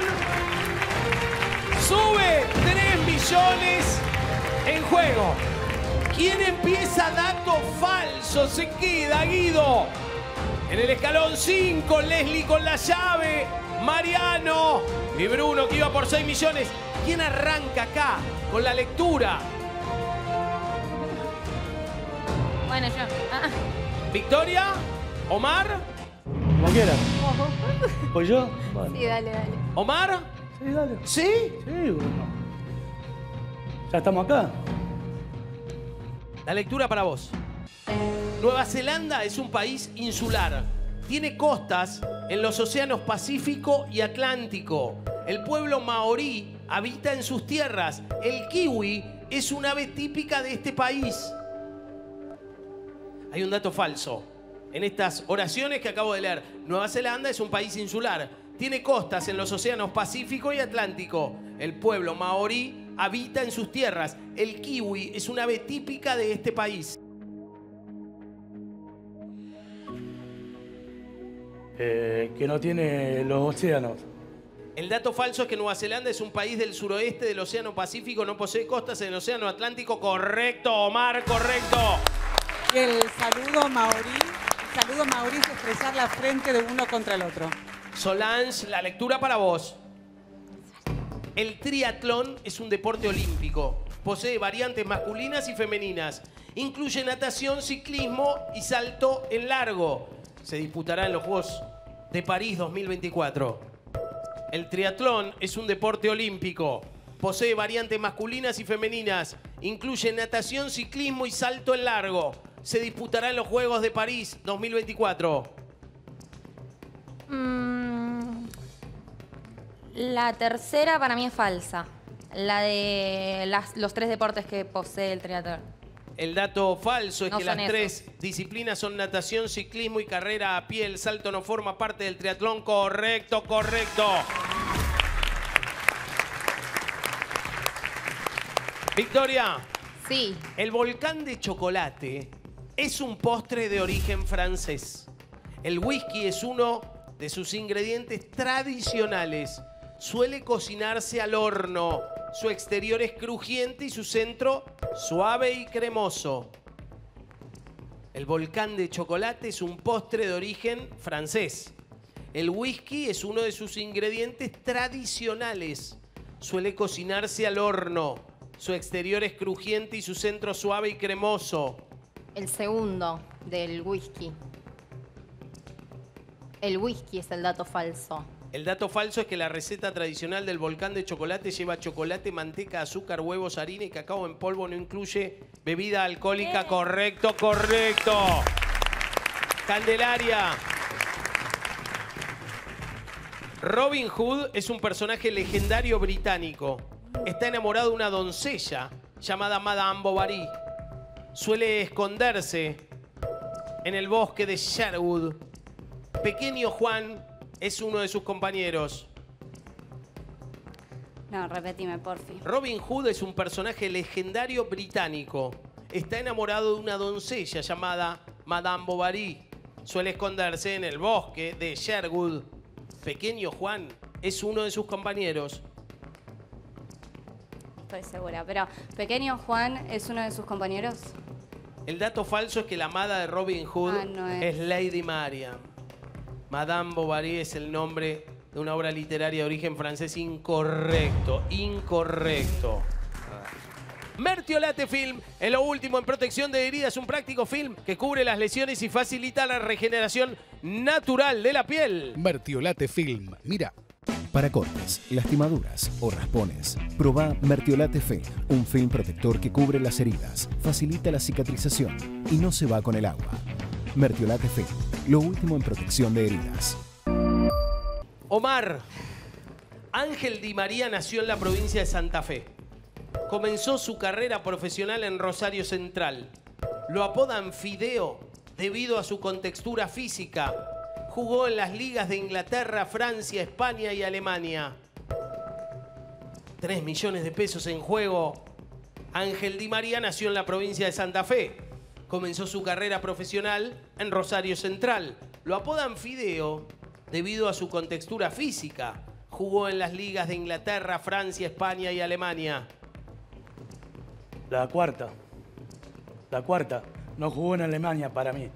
sube 3 millones en juego. ¿Quién empieza? Dato falso. Se queda Guido. En el escalón 5, Leslie con la llave, Mariano y Bruno que iba por 6 millones. ¿Quién arranca acá con la lectura? Bueno, yo. Victoria, Omar. Como quieran. ¿Pues yo? Bueno. Sí, dale, dale. ¿Omar? Sí, dale. ¿Sí? Sí, Bruno. ¿Ya estamos acá? La lectura para vos. Nueva Zelanda es un país insular. Tiene costas en los océanos Pacífico y Atlántico. El pueblo maorí habita en sus tierras. El kiwi es un ave típica de este país. Hay un dato falso en estas oraciones que acabo de leer. Nueva Zelanda es un país insular. Tiene costas en los océanos Pacífico y Atlántico. El pueblo maorí habita en sus tierras. El kiwi es un ave típica de este país. Que no tiene los océanos. El dato falso es que Nueva Zelanda es un país del suroeste del Océano Pacífico, no posee costas en el Océano Atlántico. Correcto, Omar, correcto. El saludo maorí es expresar la frente de uno contra el otro. Solange, la lectura para vos. El triatlón es un deporte olímpico. Posee variantes masculinas y femeninas. Incluye natación, ciclismo y salto en largo. Se disputará en los Juegos de París 2024. El triatlón es un deporte olímpico. Posee variantes masculinas y femeninas. Incluye natación, ciclismo y salto en largo. Se disputará en los Juegos de París 2024. La tercera para mí es falsa. La de los 3 deportes que posee el triatlón. El dato falso es No que son las esos. 3 disciplinas son natación, ciclismo y carrera a pie. El salto no forma parte del triatlón. Correcto, correcto. Victoria. Sí. El volcán de chocolate es un postre de origen francés. El whisky es uno de sus ingredientes tradicionales. Suele cocinarse al horno. Su exterior es crujiente y su centro suave y cremoso. El volcán de chocolate es un postre de origen francés. El whisky es uno de sus ingredientes tradicionales. Suele cocinarse al horno. Su exterior es crujiente y su centro suave y cremoso. El segundo del whisky. El whisky es el dato falso. El dato falso es que la receta tradicional del volcán de chocolate lleva chocolate, manteca, azúcar, huevos, harina y cacao en polvo. No incluye bebida alcohólica. Correcto, correcto. Candelaria. Robin Hood es un personaje legendario británico. Está enamorado de una doncella llamada Madame Bovary. Suele esconderse en el bosque de Sherwood. Pequeño Juan es uno de sus compañeros. No, repetime, porfi. Robin Hood es un personaje legendario británico. Está enamorado de una doncella llamada Madame Bovary. Suele esconderse en el bosque de Sherwood. Pequeño Juan es uno de sus compañeros. Estoy segura, pero ¿Pequeño Juan es uno de sus compañeros? El dato falso es que la amada de Robin Hood no es Lady Marian. Madame Bovary es el nombre de una obra literaria de origen francés. Incorrecto, incorrecto. Mertiolate Film es lo último en protección de heridas, un práctico film que cubre las lesiones y facilita la regeneración natural de la piel. Mertiolate Film, mira. Para cortes, lastimaduras o raspones, probá Mertiolate Film, un film protector que cubre las heridas, facilita la cicatrización y no se va con el agua. Mertiolate Film, lo último en protección de heridas. Omar. Ángel Di María nació en la provincia de Santa Fe. Comenzó su carrera profesional en Rosario Central. Lo apodan Fideo debido a su contextura física. Jugó en las ligas de Inglaterra, Francia, España y Alemania. 3 millones de pesos en juego. Ángel Di María nació en la provincia de Santa Fe. Comenzó su carrera profesional en Rosario Central. Lo apodan Fideo debido a su contextura física. Jugó en las ligas de Inglaterra, Francia, España y Alemania. La cuarta. La cuarta. No jugó en Alemania para mí.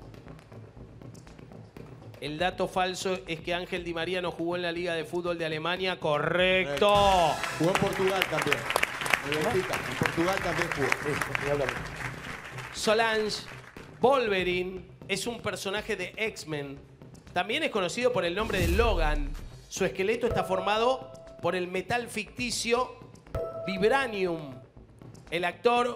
El dato falso es que Ángel Di María no jugó en la Liga de Fútbol de Alemania. ¡Correcto! Jugó en Portugal también. En Portugal también jugó. Solange Wolverine es un personaje de X-Men. También es conocido por el nombre de Logan. Su esqueleto está formado por el metal ficticio Vibranium. El actor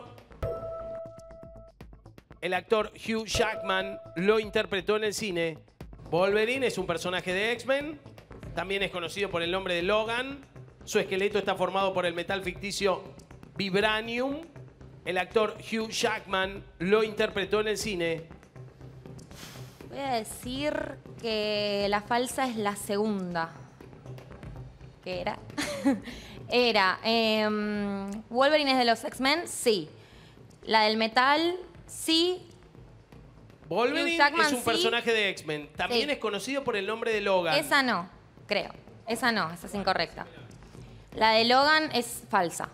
Hugh Jackman lo interpretó en el cine. Wolverine es un personaje de X-Men. También es conocido por el nombre de Logan. Su esqueleto está formado por el metal ficticio Vibranium. El actor Hugh Jackman lo interpretó en el cine. Voy a decir que la falsa es la segunda. ¿Qué era? Era Wolverine es de los X-Men, sí. La del metal, sí. Wolverine Jackman, es un sí. personaje de X-Men. También Sí. es conocido por el nombre de Logan. Esa no, creo. Esa no, esa es incorrecta. La de Logan es falsa.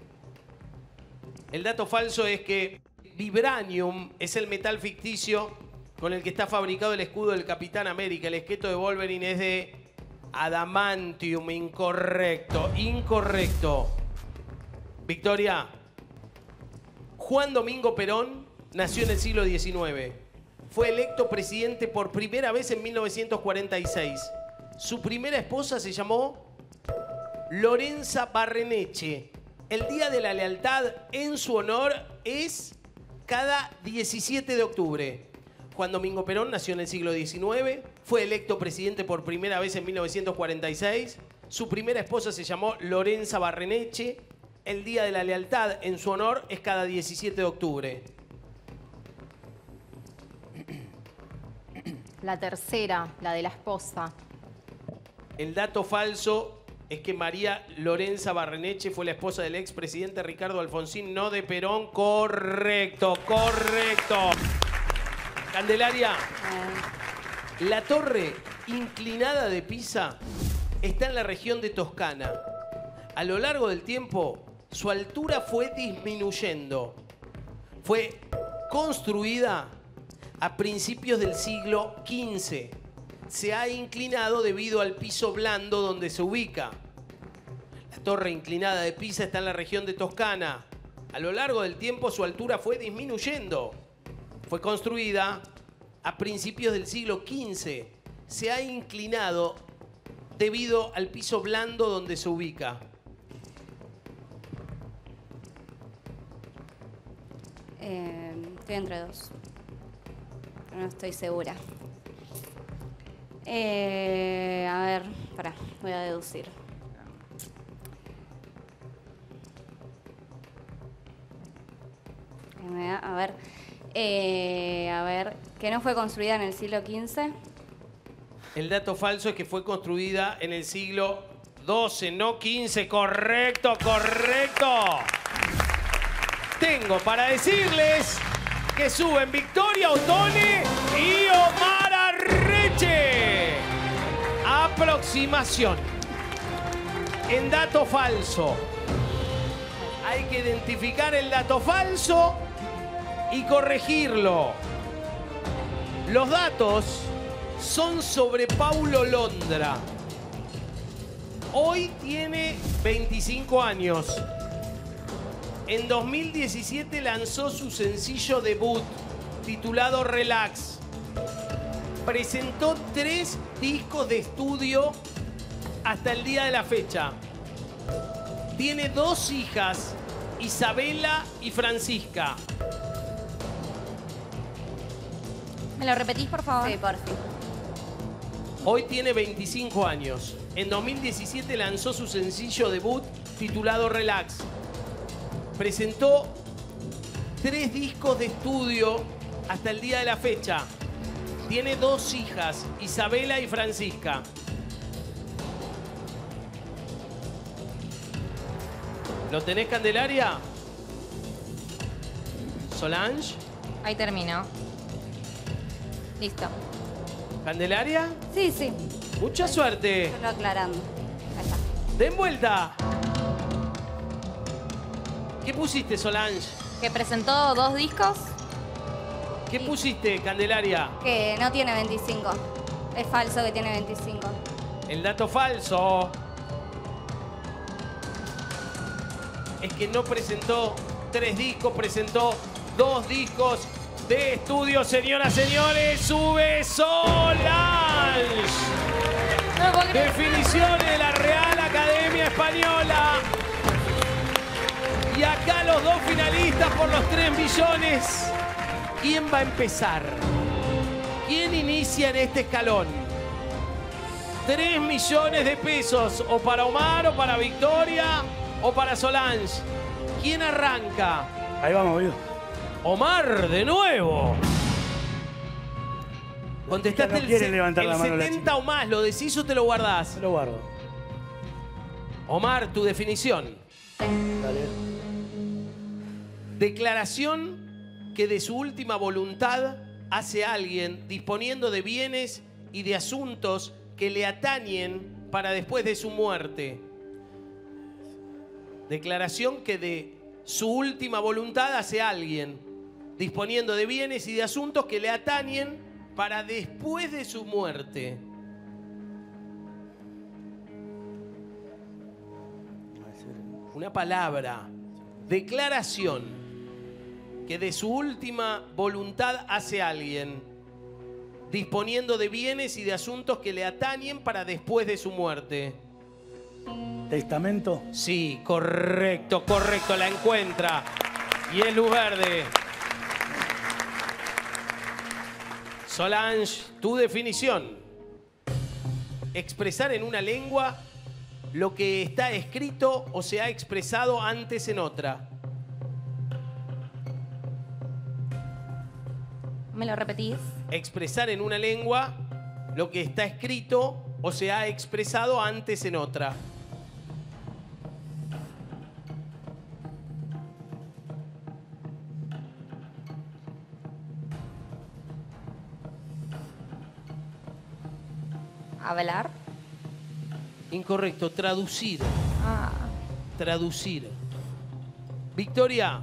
El dato falso es que Vibranium es el metal ficticio con el que está fabricado el escudo del Capitán América. El esqueleto de Wolverine es de adamantium. Incorrecto, incorrecto. Victoria. Juan Domingo Perón nació en el siglo XIX. Fue electo presidente por primera vez en 1946. Su primera esposa se llamó Lorenza Barreneche. El Día de la Lealtad en su honor es cada 17 de octubre. Juan Domingo Perón nació en el siglo XIX. Fue electo presidente por primera vez en 1946. Su primera esposa se llamó Lorenza Barreneche. El Día de la Lealtad en su honor es cada 17 de octubre. La tercera, la de la esposa. El dato falso es que María Lorenza Barreneche fue la esposa del expresidente Ricardo Alfonsín, no de Perón. Correcto, correcto. Candelaria. La torre inclinada de Pisa está en la región de Toscana. A lo largo del tiempo, su altura fue disminuyendo. Fue construida a principios del siglo XV. Se ha inclinado debido al piso blando donde se ubica. La torre inclinada de Pisa está en la región de Toscana. A lo largo del tiempo, su altura fue disminuyendo. Fue construida a principios del siglo XV. Se ha inclinado debido al piso blando donde se ubica. Estoy entre dos, pero no estoy segura. A ver, pará, voy a deducir. A ver, que no fue construida en el siglo XV. El dato falso es que fue construida en el siglo XII, no XV. Correcto, correcto. Tengo para decirles que suben Victoria Ottone y Omar Arreche. Aproximación. En dato falso. Hay que identificar el dato falso y corregirlo. Los datos son sobre Paulo Londra. Hoy tiene 25 años. En 2017 lanzó su sencillo debut, titulado Relax. Presentó 3 discos de estudio hasta el día de la fecha. Tiene 2 hijas, Isabela y Francisca. ¿Me lo repetís, por favor? Sí, por fin. Hoy tiene 25 años. En 2017 lanzó su sencillo debut, titulado Relax. Presentó 3 discos de estudio hasta el día de la fecha. Tiene 2 hijas, Isabela y Francisca. ¿Lo tenés, Candelaria? Solange. Ahí termino. Listo. ¿Candelaria? Sí, sí. Mucha suerte. Solo aclarando. Ahí está. Den vuelta. ¿Qué pusiste, Solange? Que presentó 2 discos. ¿Qué pusiste, Candelaria? Que no tiene 25. Es falso que tiene 25. El dato falso es que no presentó 3 discos, presentó 2 discos de estudio. Señoras, señores, sube Solange. Definiciones de la Real Academia Española. Y acá los 2 finalistas por los 3 millones. ¿Quién va a empezar? ¿Quién inicia en este escalón? 3 millones de pesos, o para Omar, o para Victoria, o para Solange. ¿Quién arranca? Ahí vamos, Guido. Omar, de nuevo. Contestaste No quiere levantar el la mano la 70 o más. ¿Lo decís o te lo guardás? Lo guardo. Omar, tu definición. Dale. Declaración que de su última voluntad hace alguien disponiendo de bienes y de asuntos que le atañen para después de su muerte. Declaración que de su última voluntad hace alguien disponiendo de bienes y de asuntos que le atañen para después de su muerte. Una palabra. Declaración que de su última voluntad hace alguien disponiendo de bienes y de asuntos que le atañen para después de su muerte. ¿Testamento? Sí, correcto, correcto, la encuentra. Y es luz verde. Solange, tu definición. Expresar en una lengua lo que está escrito o se ha expresado antes en otra. ¿Me lo repetís? Expresar en una lengua lo que está escrito o se ha expresado antes en otra. Hablar. Incorrecto. Traducir. Ah. Traducir. Victoria.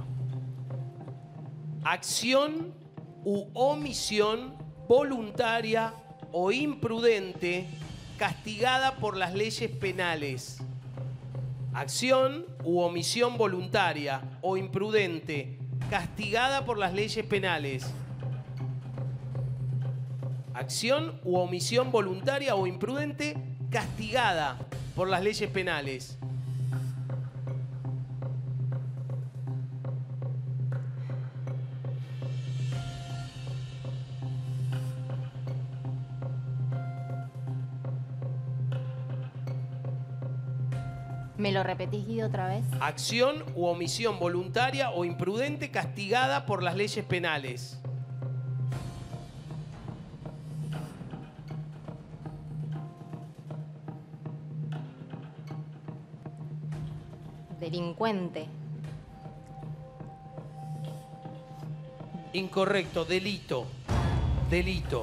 Acción u omisión voluntaria o imprudente castigada por las leyes penales. Acción u omisión voluntaria o imprudente castigada por las leyes penales. Acción u omisión voluntaria o imprudente castigada por las leyes penales. ¿Me lo repetís, Guido, otra vez? Acción u omisión voluntaria o imprudente castigada por las leyes penales. Delincuente. Incorrecto, delito. Delito.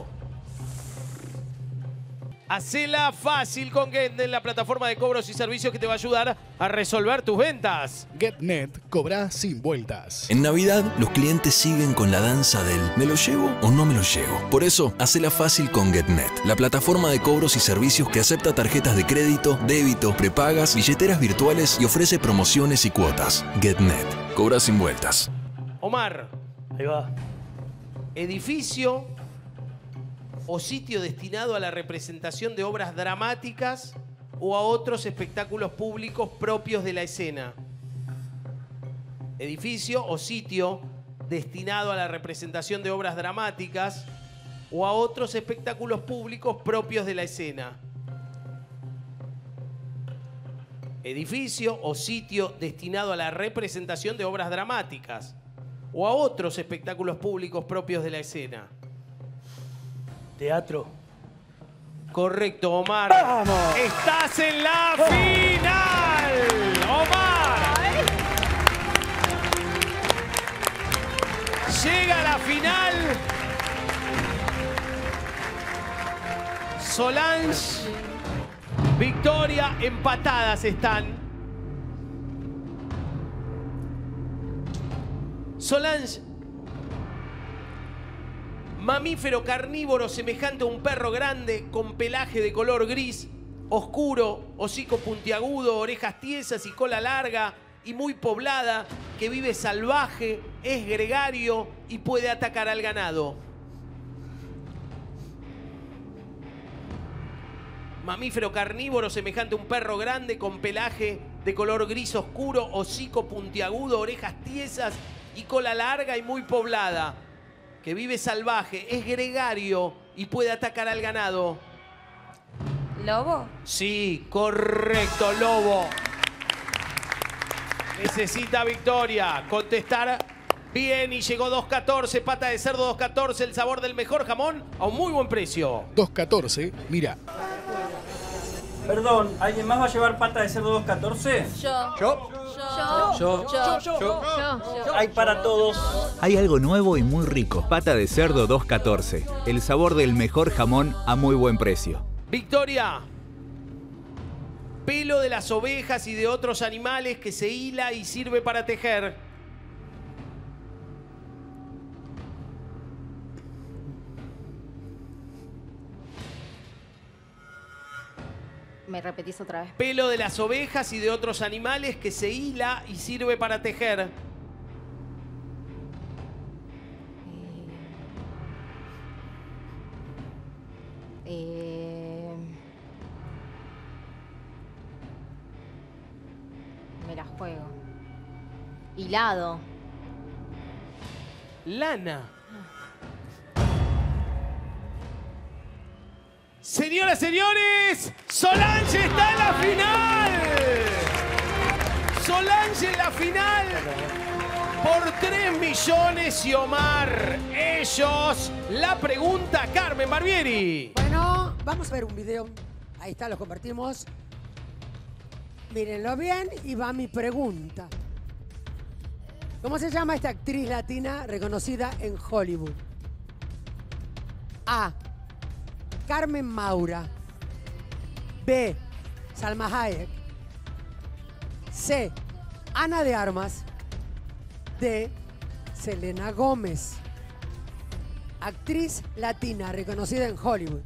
Hacela fácil con GetNet, la plataforma de cobros y servicios que te va a ayudar a resolver tus ventas. GetNet cobra sin vueltas. En Navidad, los clientes siguen con la danza del ¿me lo llevo o no me lo llevo? Por eso, hacela fácil con GetNet, la plataforma de cobros y servicios que acepta tarjetas de crédito, débito, prepagas, billeteras virtuales y ofrece promociones y cuotas. GetNet, cobra sin vueltas. Omar. Ahí va. Edificio o sitio destinado a la representación de obras dramáticas o a otros espectáculos públicos propios de la escena. Edificio o sitio destinado a la representación de obras dramáticas o a otros espectáculos públicos propios de la escena. Edificio o sitio destinado a la representación de obras dramáticas o a otros espectáculos públicos propios de la escena. Teatro. Correcto, Omar. ¡Vamos! ¡Estás en la final! ¡Omar! Llega a la final. Solange. Victoria, empatadas están. Solange. Mamífero carnívoro semejante a un perro grande con pelaje de color gris, oscuro, hocico puntiagudo, orejas tiesas y cola larga y muy poblada, que vive salvaje, es gregario y puede atacar al ganado. Mamífero carnívoro semejante a un perro grande con pelaje de color gris oscuro, hocico puntiagudo, orejas tiesas y cola larga y muy poblada, que vive salvaje, es gregario y puede atacar al ganado. ¿Lobo? Sí, correcto, lobo. Necesita Victoria contestar bien y llegó 2.14, pata de cerdo 2.14, el sabor del mejor jamón a un muy buen precio. 2.14, mira. Perdón, ¿alguien más va a llevar pata de cerdo 2.14? Yo. Hay para todos. Hay algo nuevo y muy rico. Pata de cerdo 2.14. El sabor del mejor jamón a muy buen precio. Victoria. Pelo de las ovejas y de otros animales que se hila y sirve para tejer. ¿Me repetís otra vez? Pelo de las ovejas y de otros animales que se hila y sirve para tejer. Me la juego. Hilado. Lana. Señoras, señores, Solange está en la final. Solange en la final por 3 millones y Omar. Ellos, la pregunta, Carmen Barbieri. Bueno, vamos a ver un video. Ahí está, lo compartimos. Mírenlo bien y va mi pregunta. ¿Cómo se llama esta actriz latina reconocida en Hollywood? A. Carmen Maura. B. Salma Hayek. C. Ana de Armas. D. Selena Gómez. Actriz latina reconocida en Hollywood.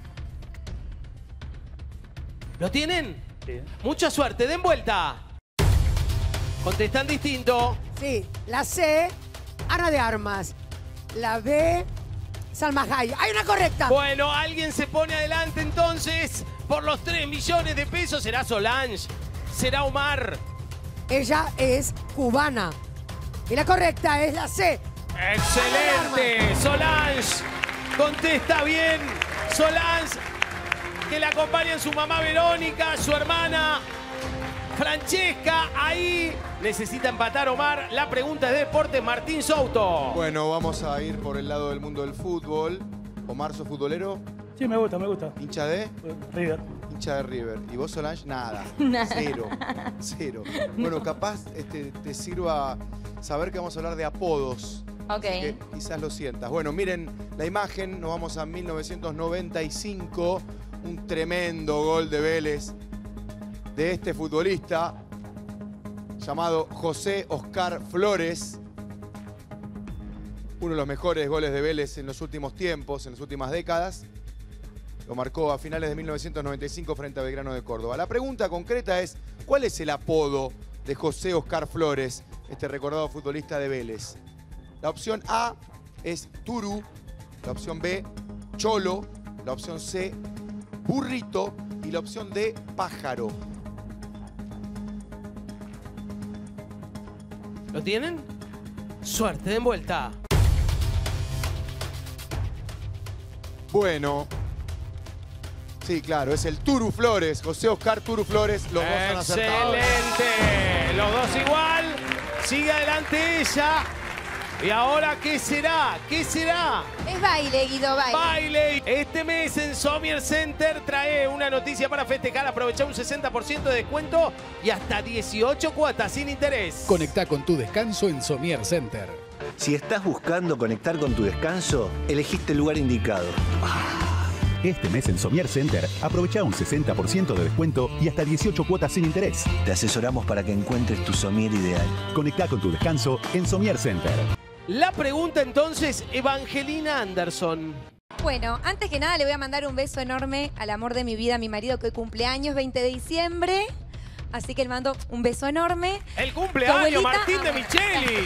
¿Lo tienen? Sí. Mucha suerte, den vuelta. Contestan distinto. Sí, la C, Ana de Armas. La B, Salma Hayek. ¡Hay una correcta! Bueno, alguien se pone adelante entonces por los 3 millones de pesos. ¿Será Solange? ¿Será Omar? Ella es cubana. Y la correcta es la C. ¡Excelente! Solange contesta bien. Solange, que la acompañan su mamá Verónica, su hermana Francesca. Ahí necesita empatar Omar. La pregunta es de deporte, Martín Souto. Bueno, vamos a ir por el lado del mundo del fútbol. Omar, ¿sos futbolero? Sí, me gusta, me gusta. ¿Hincha de? River. Hincha de River. ¿Y vos, Solange? Nada. Cero. Cero. Bueno, capaz te sirva saber que vamos a hablar de apodos. Ok. Así que quizás lo sientas. Bueno, miren la imagen. Nos vamos a 1995. Un tremendo gol de Vélez de este futbolista llamado José Oscar Flores. Uno de los mejores goles de Vélez en los últimos tiempos, en las últimas décadas. Lo marcó a finales de 1995 frente a Belgrano de Córdoba. La pregunta concreta es, ¿cuál es el apodo de José Oscar Flores, este recordado futbolista de Vélez? La opción A es Turu, la opción B, Cholo, la opción C, Burrito y la opción D, Pájaro. ¿Lo tienen? Suerte, den vuelta. Bueno. Sí, claro, es el Turu Flores, José Oscar Turu Flores. Los dos han acertado. ¡Excelente! Los dos igual. Sigue adelante ella. ¿Y ahora qué será? ¿Qué será? Es baile, Guido, baile. Baile. Este mes en Somier Center trae una noticia para festejar. Aprovecha un 60% de descuento y hasta 18 cuotas sin interés. Conectá con tu descanso en Somier Center. Si estás buscando conectar con tu descanso, elegiste el lugar indicado. Este mes en Somier Center, aprovecha un 60% de descuento y hasta 18 cuotas sin interés. Te asesoramos para que encuentres tu somier ideal. Conectá con tu descanso en Somier Center. La pregunta entonces, Evangelina Anderson. Bueno, antes que nada le voy a mandar un beso enorme al amor de mi vida, a mi marido que hoy cumpleaños, 20 de diciembre. Así que le mando un beso enorme. El cumpleaños, Martín de Michelis.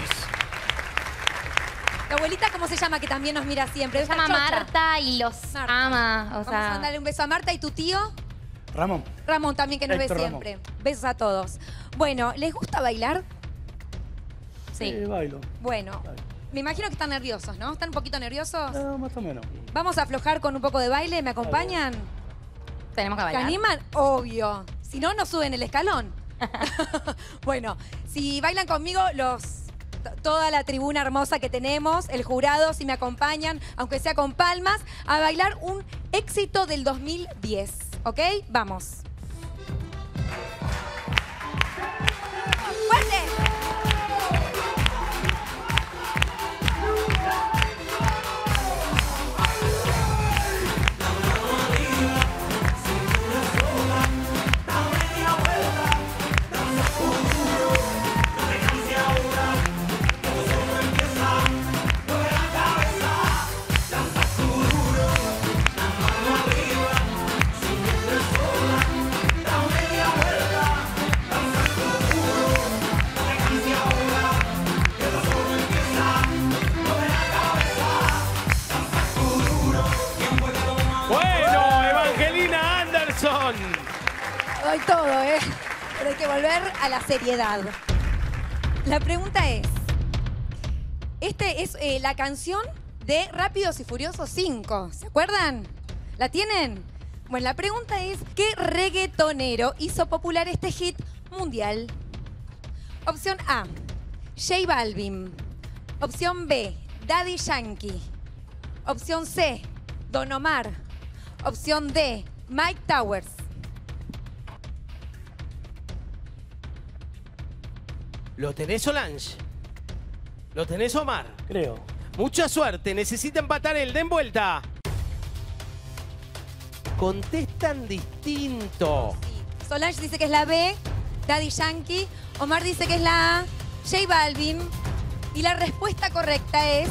¿Tu abuelita cómo se llama? Que también nos mira siempre. Se llama Marta y los ama. Vamos a mandarle un beso a Marta. ¿Y tu tío? Ramón. Ramón también, que nos ve Héctor siempre. Besos a todos. Bueno, ¿les gusta bailar? Sí, bailo. Bueno, me imagino que están nerviosos, ¿no? ¿Están un poquito nerviosos? No, más o menos. Vamos a aflojar con un poco de baile. ¿Me acompañan? Tenemos que ¿Se bailar. animan? Obvio. Si no, no suben el escalón. Bueno, si bailan conmigo, toda la tribuna hermosa que tenemos, el jurado, si me acompañan, aunque sea con palmas, a bailar un éxito del 2010. ¿Ok? Vamos. ¡Fuerte! Doy todo, ¿eh? Pero hay que volver a la seriedad. La pregunta es, este es la canción de Rápidos y Furiosos 5, ¿se acuerdan? ¿La tienen? Bueno, la pregunta es, ¿qué reggaetonero hizo popular este hit mundial? Opción A, J Balvin. Opción B, Daddy Yankee. Opción C, Don Omar. Opción D, Mike Towers. ¿Lo tenés, Solange? ¿Lo tenés, Omar? Creo. Mucha suerte. Necesita empatar el den vuelta. Contestan distinto. Solange dice que es la B, Daddy Yankee. Omar dice que es la A, J Balvin. Y la respuesta correcta es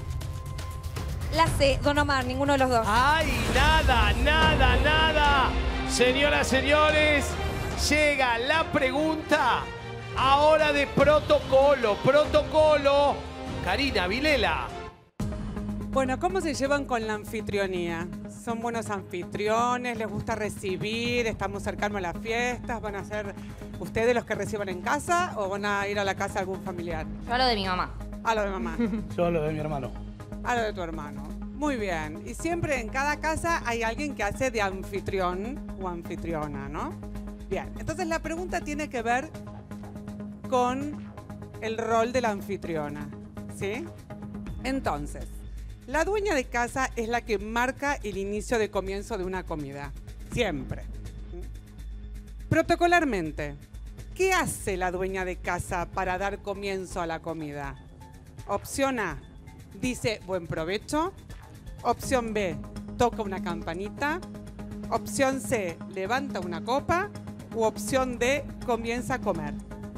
la C, Don Omar, ninguno de los dos. ¡Ay, nada, nada, nada! Señoras, señores, llega la pregunta ahora de protocolo. Protocolo. Karina Vilela. Bueno, ¿cómo se llevan con la anfitrionía? ¿Son buenos anfitriones? ¿Les gusta recibir? ¿Estamos cercanos a las fiestas? ¿Van a ser ustedes los que reciban en casa o van a ir a la casa de algún familiar? Yo a lo de mi mamá. A lo de mamá. Yo a lo de mi hermano. A lo de tu hermano. Muy bien. Y siempre en cada casa hay alguien que hace de anfitrión o anfitriona, ¿no? Bien. Entonces la pregunta tiene que ver con el rol de la anfitriona, ¿sí? Entonces, la dueña de casa es la que marca el inicio de comienzo de una comida. Siempre. Protocolarmente, ¿qué hace la dueña de casa para dar comienzo a la comida? Opción A, dice buen provecho. Opción B, toca una campanita. Opción C, levanta una copa. U opción D, comienza a comer.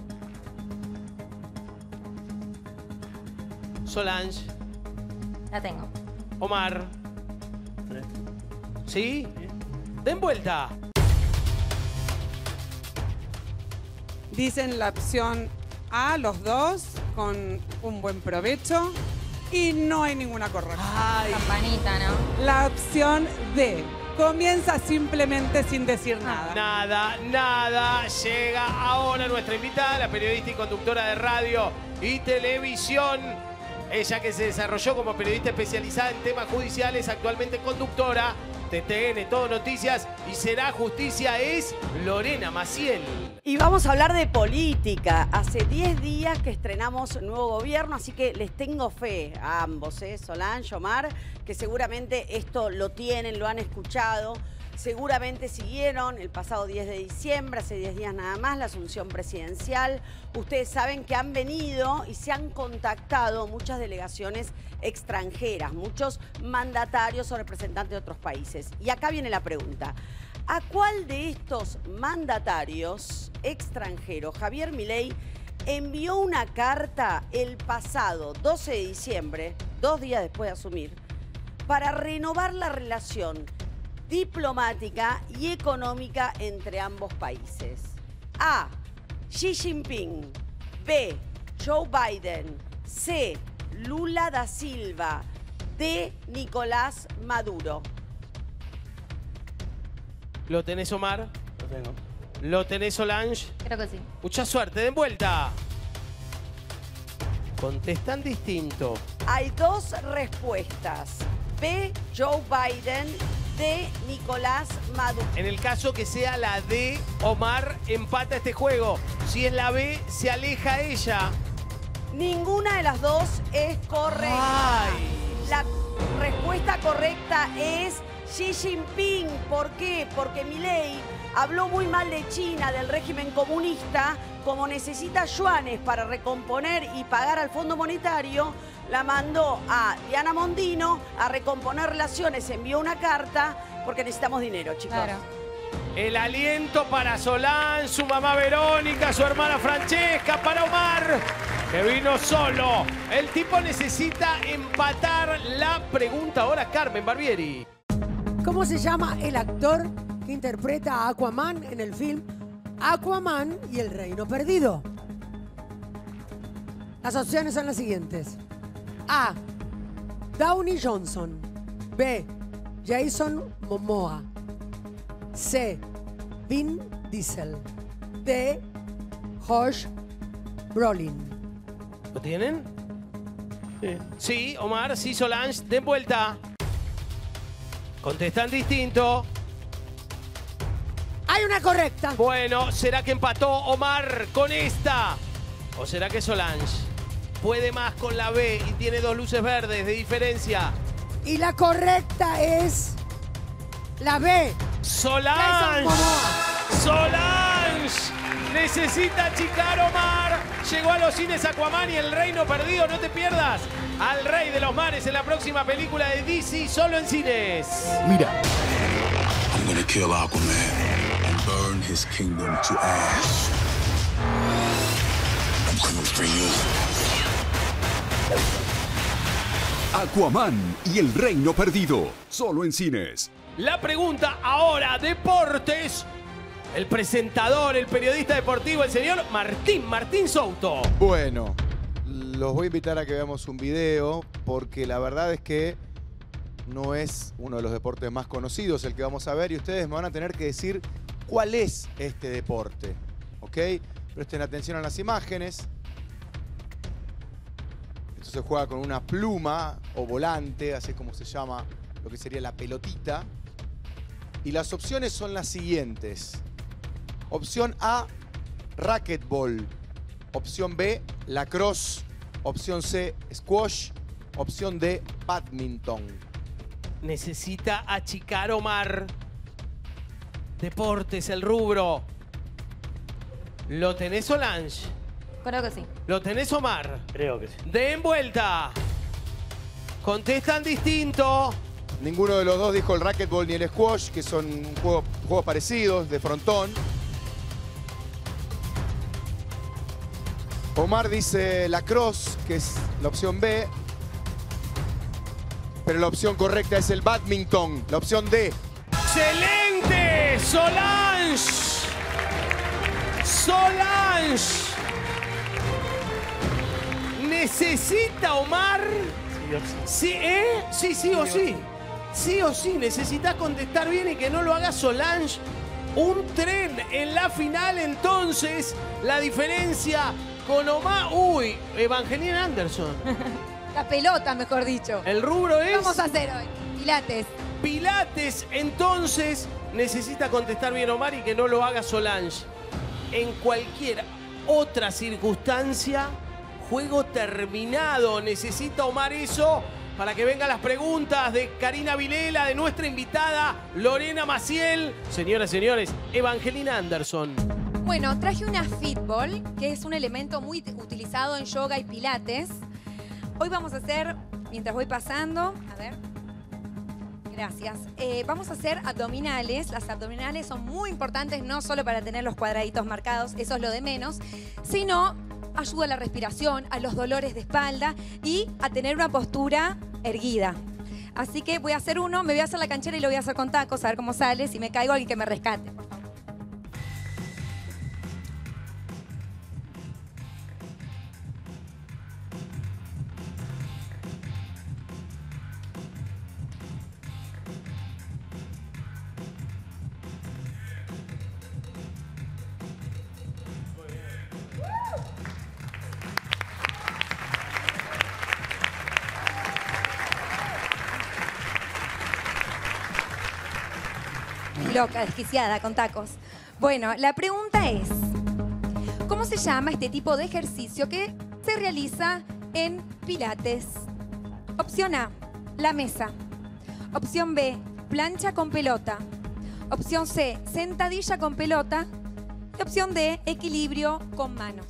Solange. La tengo. Omar. ¿Sí? Den vuelta. Dicen la opción A, los dos, con un buen provecho. Y no hay ninguna correcta. Campanita, ¿no? La opción D. Comienza simplemente sin decir nada. Nada, nada. Llega ahora nuestra invitada, la periodista y conductora de radio y televisión. Ella que se desarrolló como periodista especializada en temas judiciales, actualmente conductora de TN, Todo Noticias y Será Justicia, es Lorena Maciel. Y vamos a hablar de política. Hace 10 días que estrenamos nuevo gobierno, así que les tengo fe a ambos, Solange, Omar, que seguramente esto lo tienen, lo han escuchado. Seguramente siguieron el pasado 10 de diciembre, hace 10 días nada más, la asunción presidencial. Ustedes saben que han venido y se han contactado muchas delegaciones extranjeras, muchos mandatarios o representantes de otros países. Y acá viene la pregunta. ¿A cuál de estos mandatarios extranjeros Javier Milei envió una carta el pasado 12 de diciembre, 2 días después de asumir, para renovar la relación diplomática y económica entre ambos países? A, Xi Jinping. B, Joe Biden. C, Lula da Silva. D, Nicolás Maduro. ¿Lo tenés, Omar? Lo tengo. ¿Lo tenés, Solange? Creo que sí. Mucha suerte, den vuelta. Contestan distinto. Hay dos respuestas. B, Joe Biden. D, Nicolás Maduro. En el caso que sea la D, Omar empata este juego. Si es la B, se aleja ella. Ninguna de las dos es correcta. La respuesta correcta es Xi Jinping. ¿Por qué? Porque Milei habló muy mal de China, del régimen comunista. Como necesita yuanes para recomponer y pagar al Fondo Monetario, la mandó a Diana Mondino a recomponer relaciones. Envió una carta porque necesitamos dinero, chicos. Claro. El aliento para Solange, su mamá Verónica, su hermana Francesca, para Omar, que vino solo. El tipo necesita empatar la pregunta ahora, Carmen Barbieri. ¿Cómo se llama el actor que interpreta a Aquaman en el film Aquaman y el Reino Perdido? Las opciones son las siguientes. A, Downey Johnson. B, Jason Momoa. C, Vin Diesel. D, Josh Brolin. ¿Lo tienen? Sí. Sí, Omar, sí, Solange, den vuelta. Contestan distinto. Hay una correcta. Bueno, ¿será que empató Omar con esta? ¿O será que Solange puede más con la B y tiene 2 luces verdes de diferencia? Y la correcta es la B. Solange. Solange. Necesita achicar Omar. Llegó a los cines Aquaman y el Reino Perdido. No te pierdas al Rey de los Mares en la próxima película de DC, solo en cines. Mira, gonna kill Aquaman and burn his kingdom to ash. I'm coming for you. Aquaman y el Reino Perdido, solo en cines. La pregunta ahora, deportes. El presentador, el periodista deportivo, el señor Martín Souto. Bueno, los voy a invitar a que veamos un video porque la verdad es que no es uno de los deportes más conocidos el que vamos a ver y ustedes me van a tener que decir cuál es este deporte, ¿ok? Presten atención a las imágenes. Esto se juega con una pluma o volante, así es como se llama lo que sería la pelotita. Y las opciones son las siguientes. Opción A, racquetball. Opción B, lacrosse. Opción C, squash. Opción D, badminton. Necesita achicar Omar. Deportes, el rubro. ¿Lo tenés, Solange? Creo que sí. ¿Lo tenés, Omar? Creo que sí. Den vuelta. Contestan distinto. Ninguno de los dos dijo el racquetball ni el squash, que son juegos parecidos, de frontón. Omar dice lacrosse, que es la opción B. Pero la opción correcta es el badminton, la opción D. ¡Excelente! ¡Solange! ¡Solange! ¿Necesita Omar? Sí, ¿eh? Sí, sí o sí. Sí o sí, necesitas contestar bien y que no lo haga Solange. Un tren en la final, entonces, la diferencia con Omar... Uy, Evangelina Anderson. La pelota, mejor dicho. El rubro es... ¿Qué vamos a hacer hoy? Pilates. Pilates, entonces, necesita contestar bien Omar y que no lo haga Solange. En cualquier otra circunstancia, juego terminado. Necesita Omar eso para que vengan las preguntas de Karina Vilela, de nuestra invitada Lorena Maciel. Señoras y señores, Evangelina Anderson. Bueno, traje una fitball, que es un elemento muy utilizado en yoga y pilates. Hoy vamos a hacer, mientras voy pasando, a ver. Gracias. Vamos a hacer abdominales. Las abdominales son muy importantes, no solo para tener los cuadraditos marcados, eso es lo de menos, sino ayuda a la respiración, a los dolores de espalda y a tener una postura erguida. Así que voy a hacer uno, me voy a hacer la canchera y lo voy a hacer con tacos, a ver cómo sale. Si me caigo, alguien que me rescate, por favor. Loca, desquiciada, con tacos. Bueno, la pregunta es, ¿cómo se llama este tipo de ejercicio que se realiza en pilates? Opción A, la mesa. Opción B, plancha con pelota. Opción C, sentadilla con pelota. Y opción D, equilibrio con manos.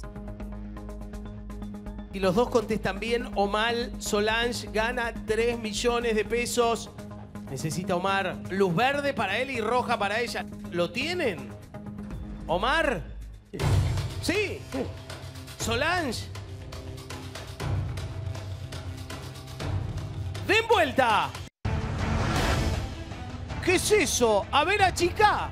Si los dos contestan bien o mal, Solange gana 3 millones de pesos. Necesita Omar luz verde para él y roja para ella. ¿Lo tienen? ¿Omar? Sí. Solange. ¡Den vuelta! ¿Qué es eso? A ver, a chica.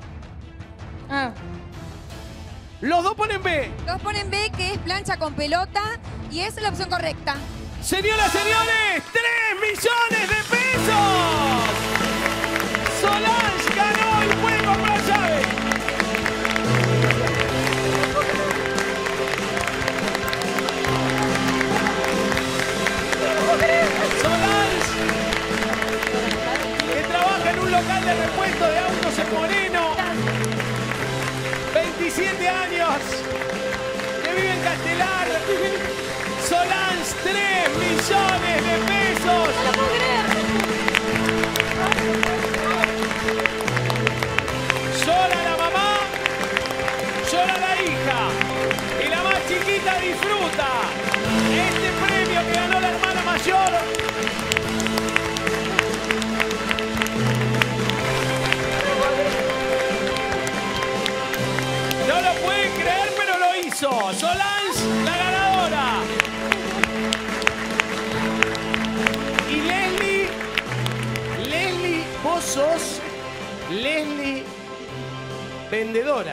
Los dos ponen B. Los dos ponen B, que es plancha con pelota, y esa es la opción correcta. Señoras y señores, 3 millones de pesos. Solange ganó y puede comprar llaves. Solange, que trabaja en un local de repuesto de autos en Moreno. 27 años, que vive en Castelar. Solange, 3 millones de pesos. No lo puedo creer. Llora la mamá, llora la hija. Y la más chiquita disfruta este premio que ganó la hermana mayor. Solange, la ganadora. Y Leslie, vos sos Leslie vendedora.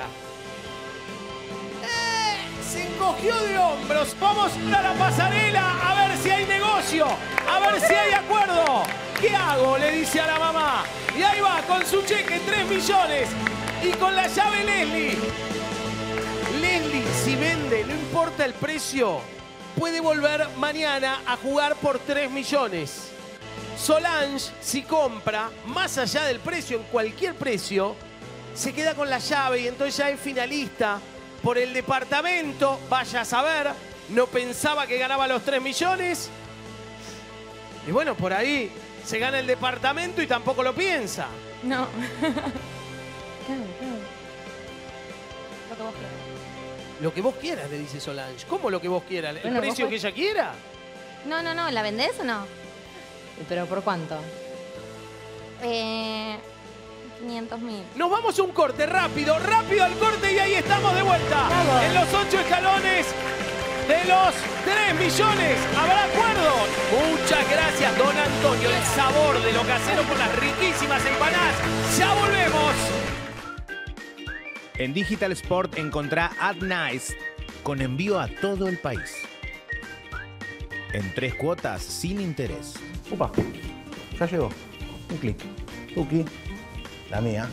Se encogió de hombros. Vamos a la pasarela a ver si hay negocio, a ver si hay acuerdo. ¿Qué hago?, le dice a la mamá. Y ahí va con su cheque, 3 millones. Y con la llave Leslie. Leslie, si vende, no importa el precio, puede volver mañana a jugar por 3 millones. Solange, si compra, más allá del precio, en cualquier precio, se queda con la llave y entonces ya es finalista por el departamento. Vaya a saber, no pensaba que ganaba los 3 millones. Y bueno, por ahí se gana el departamento y tampoco lo piensa. No. Lo que vos quieras. Lo que vos quieras, le dice Solange. ¿Cómo lo que vos quieras? ¿El Bueno, precio que ella quiera? No, ¿la vendés o no? ¿Pero por cuánto? 500.000. Nos vamos a un corte, rápido al corte y ahí estamos de vuelta. Bravo. En los 8 escalones de los 3 millones. ¿Habrá acuerdo? Muchas gracias, don Antonio. El sabor de lo casero con las riquísimas empanadas. Ya volvemos. En Digital Sport encontrá Add Nice con envío a todo el país. En 3 cuotas sin interés. Upa, ya llegó. Un clic. Tuki, la mía.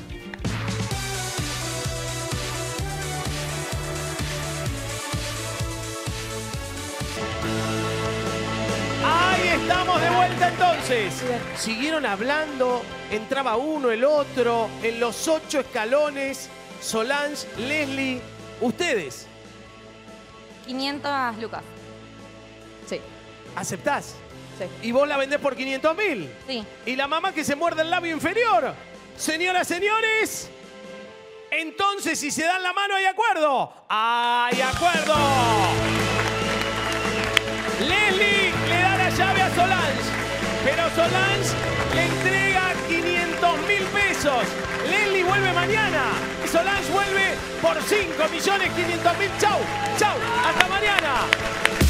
Ahí estamos de vuelta entonces. Siguieron hablando, entraba uno, el otro, en los 8 escalones. Solange, Leslie, ustedes. 500 lucas. Sí. ¿Aceptás? Sí. ¿Y vos la vendés por 500.000? Sí. ¿Y la mamá que se muerde el labio inferior? Señoras, señores, entonces si se dan la mano hay acuerdo. ¡Hay acuerdo! Leslie le da la llave a Solange, pero Solange le entrega 500.000 pesos. Leslie vuelve mañana. Solange vuelve por 5.500.000. ¡Chau! ¡Chau! ¡Hasta mañana!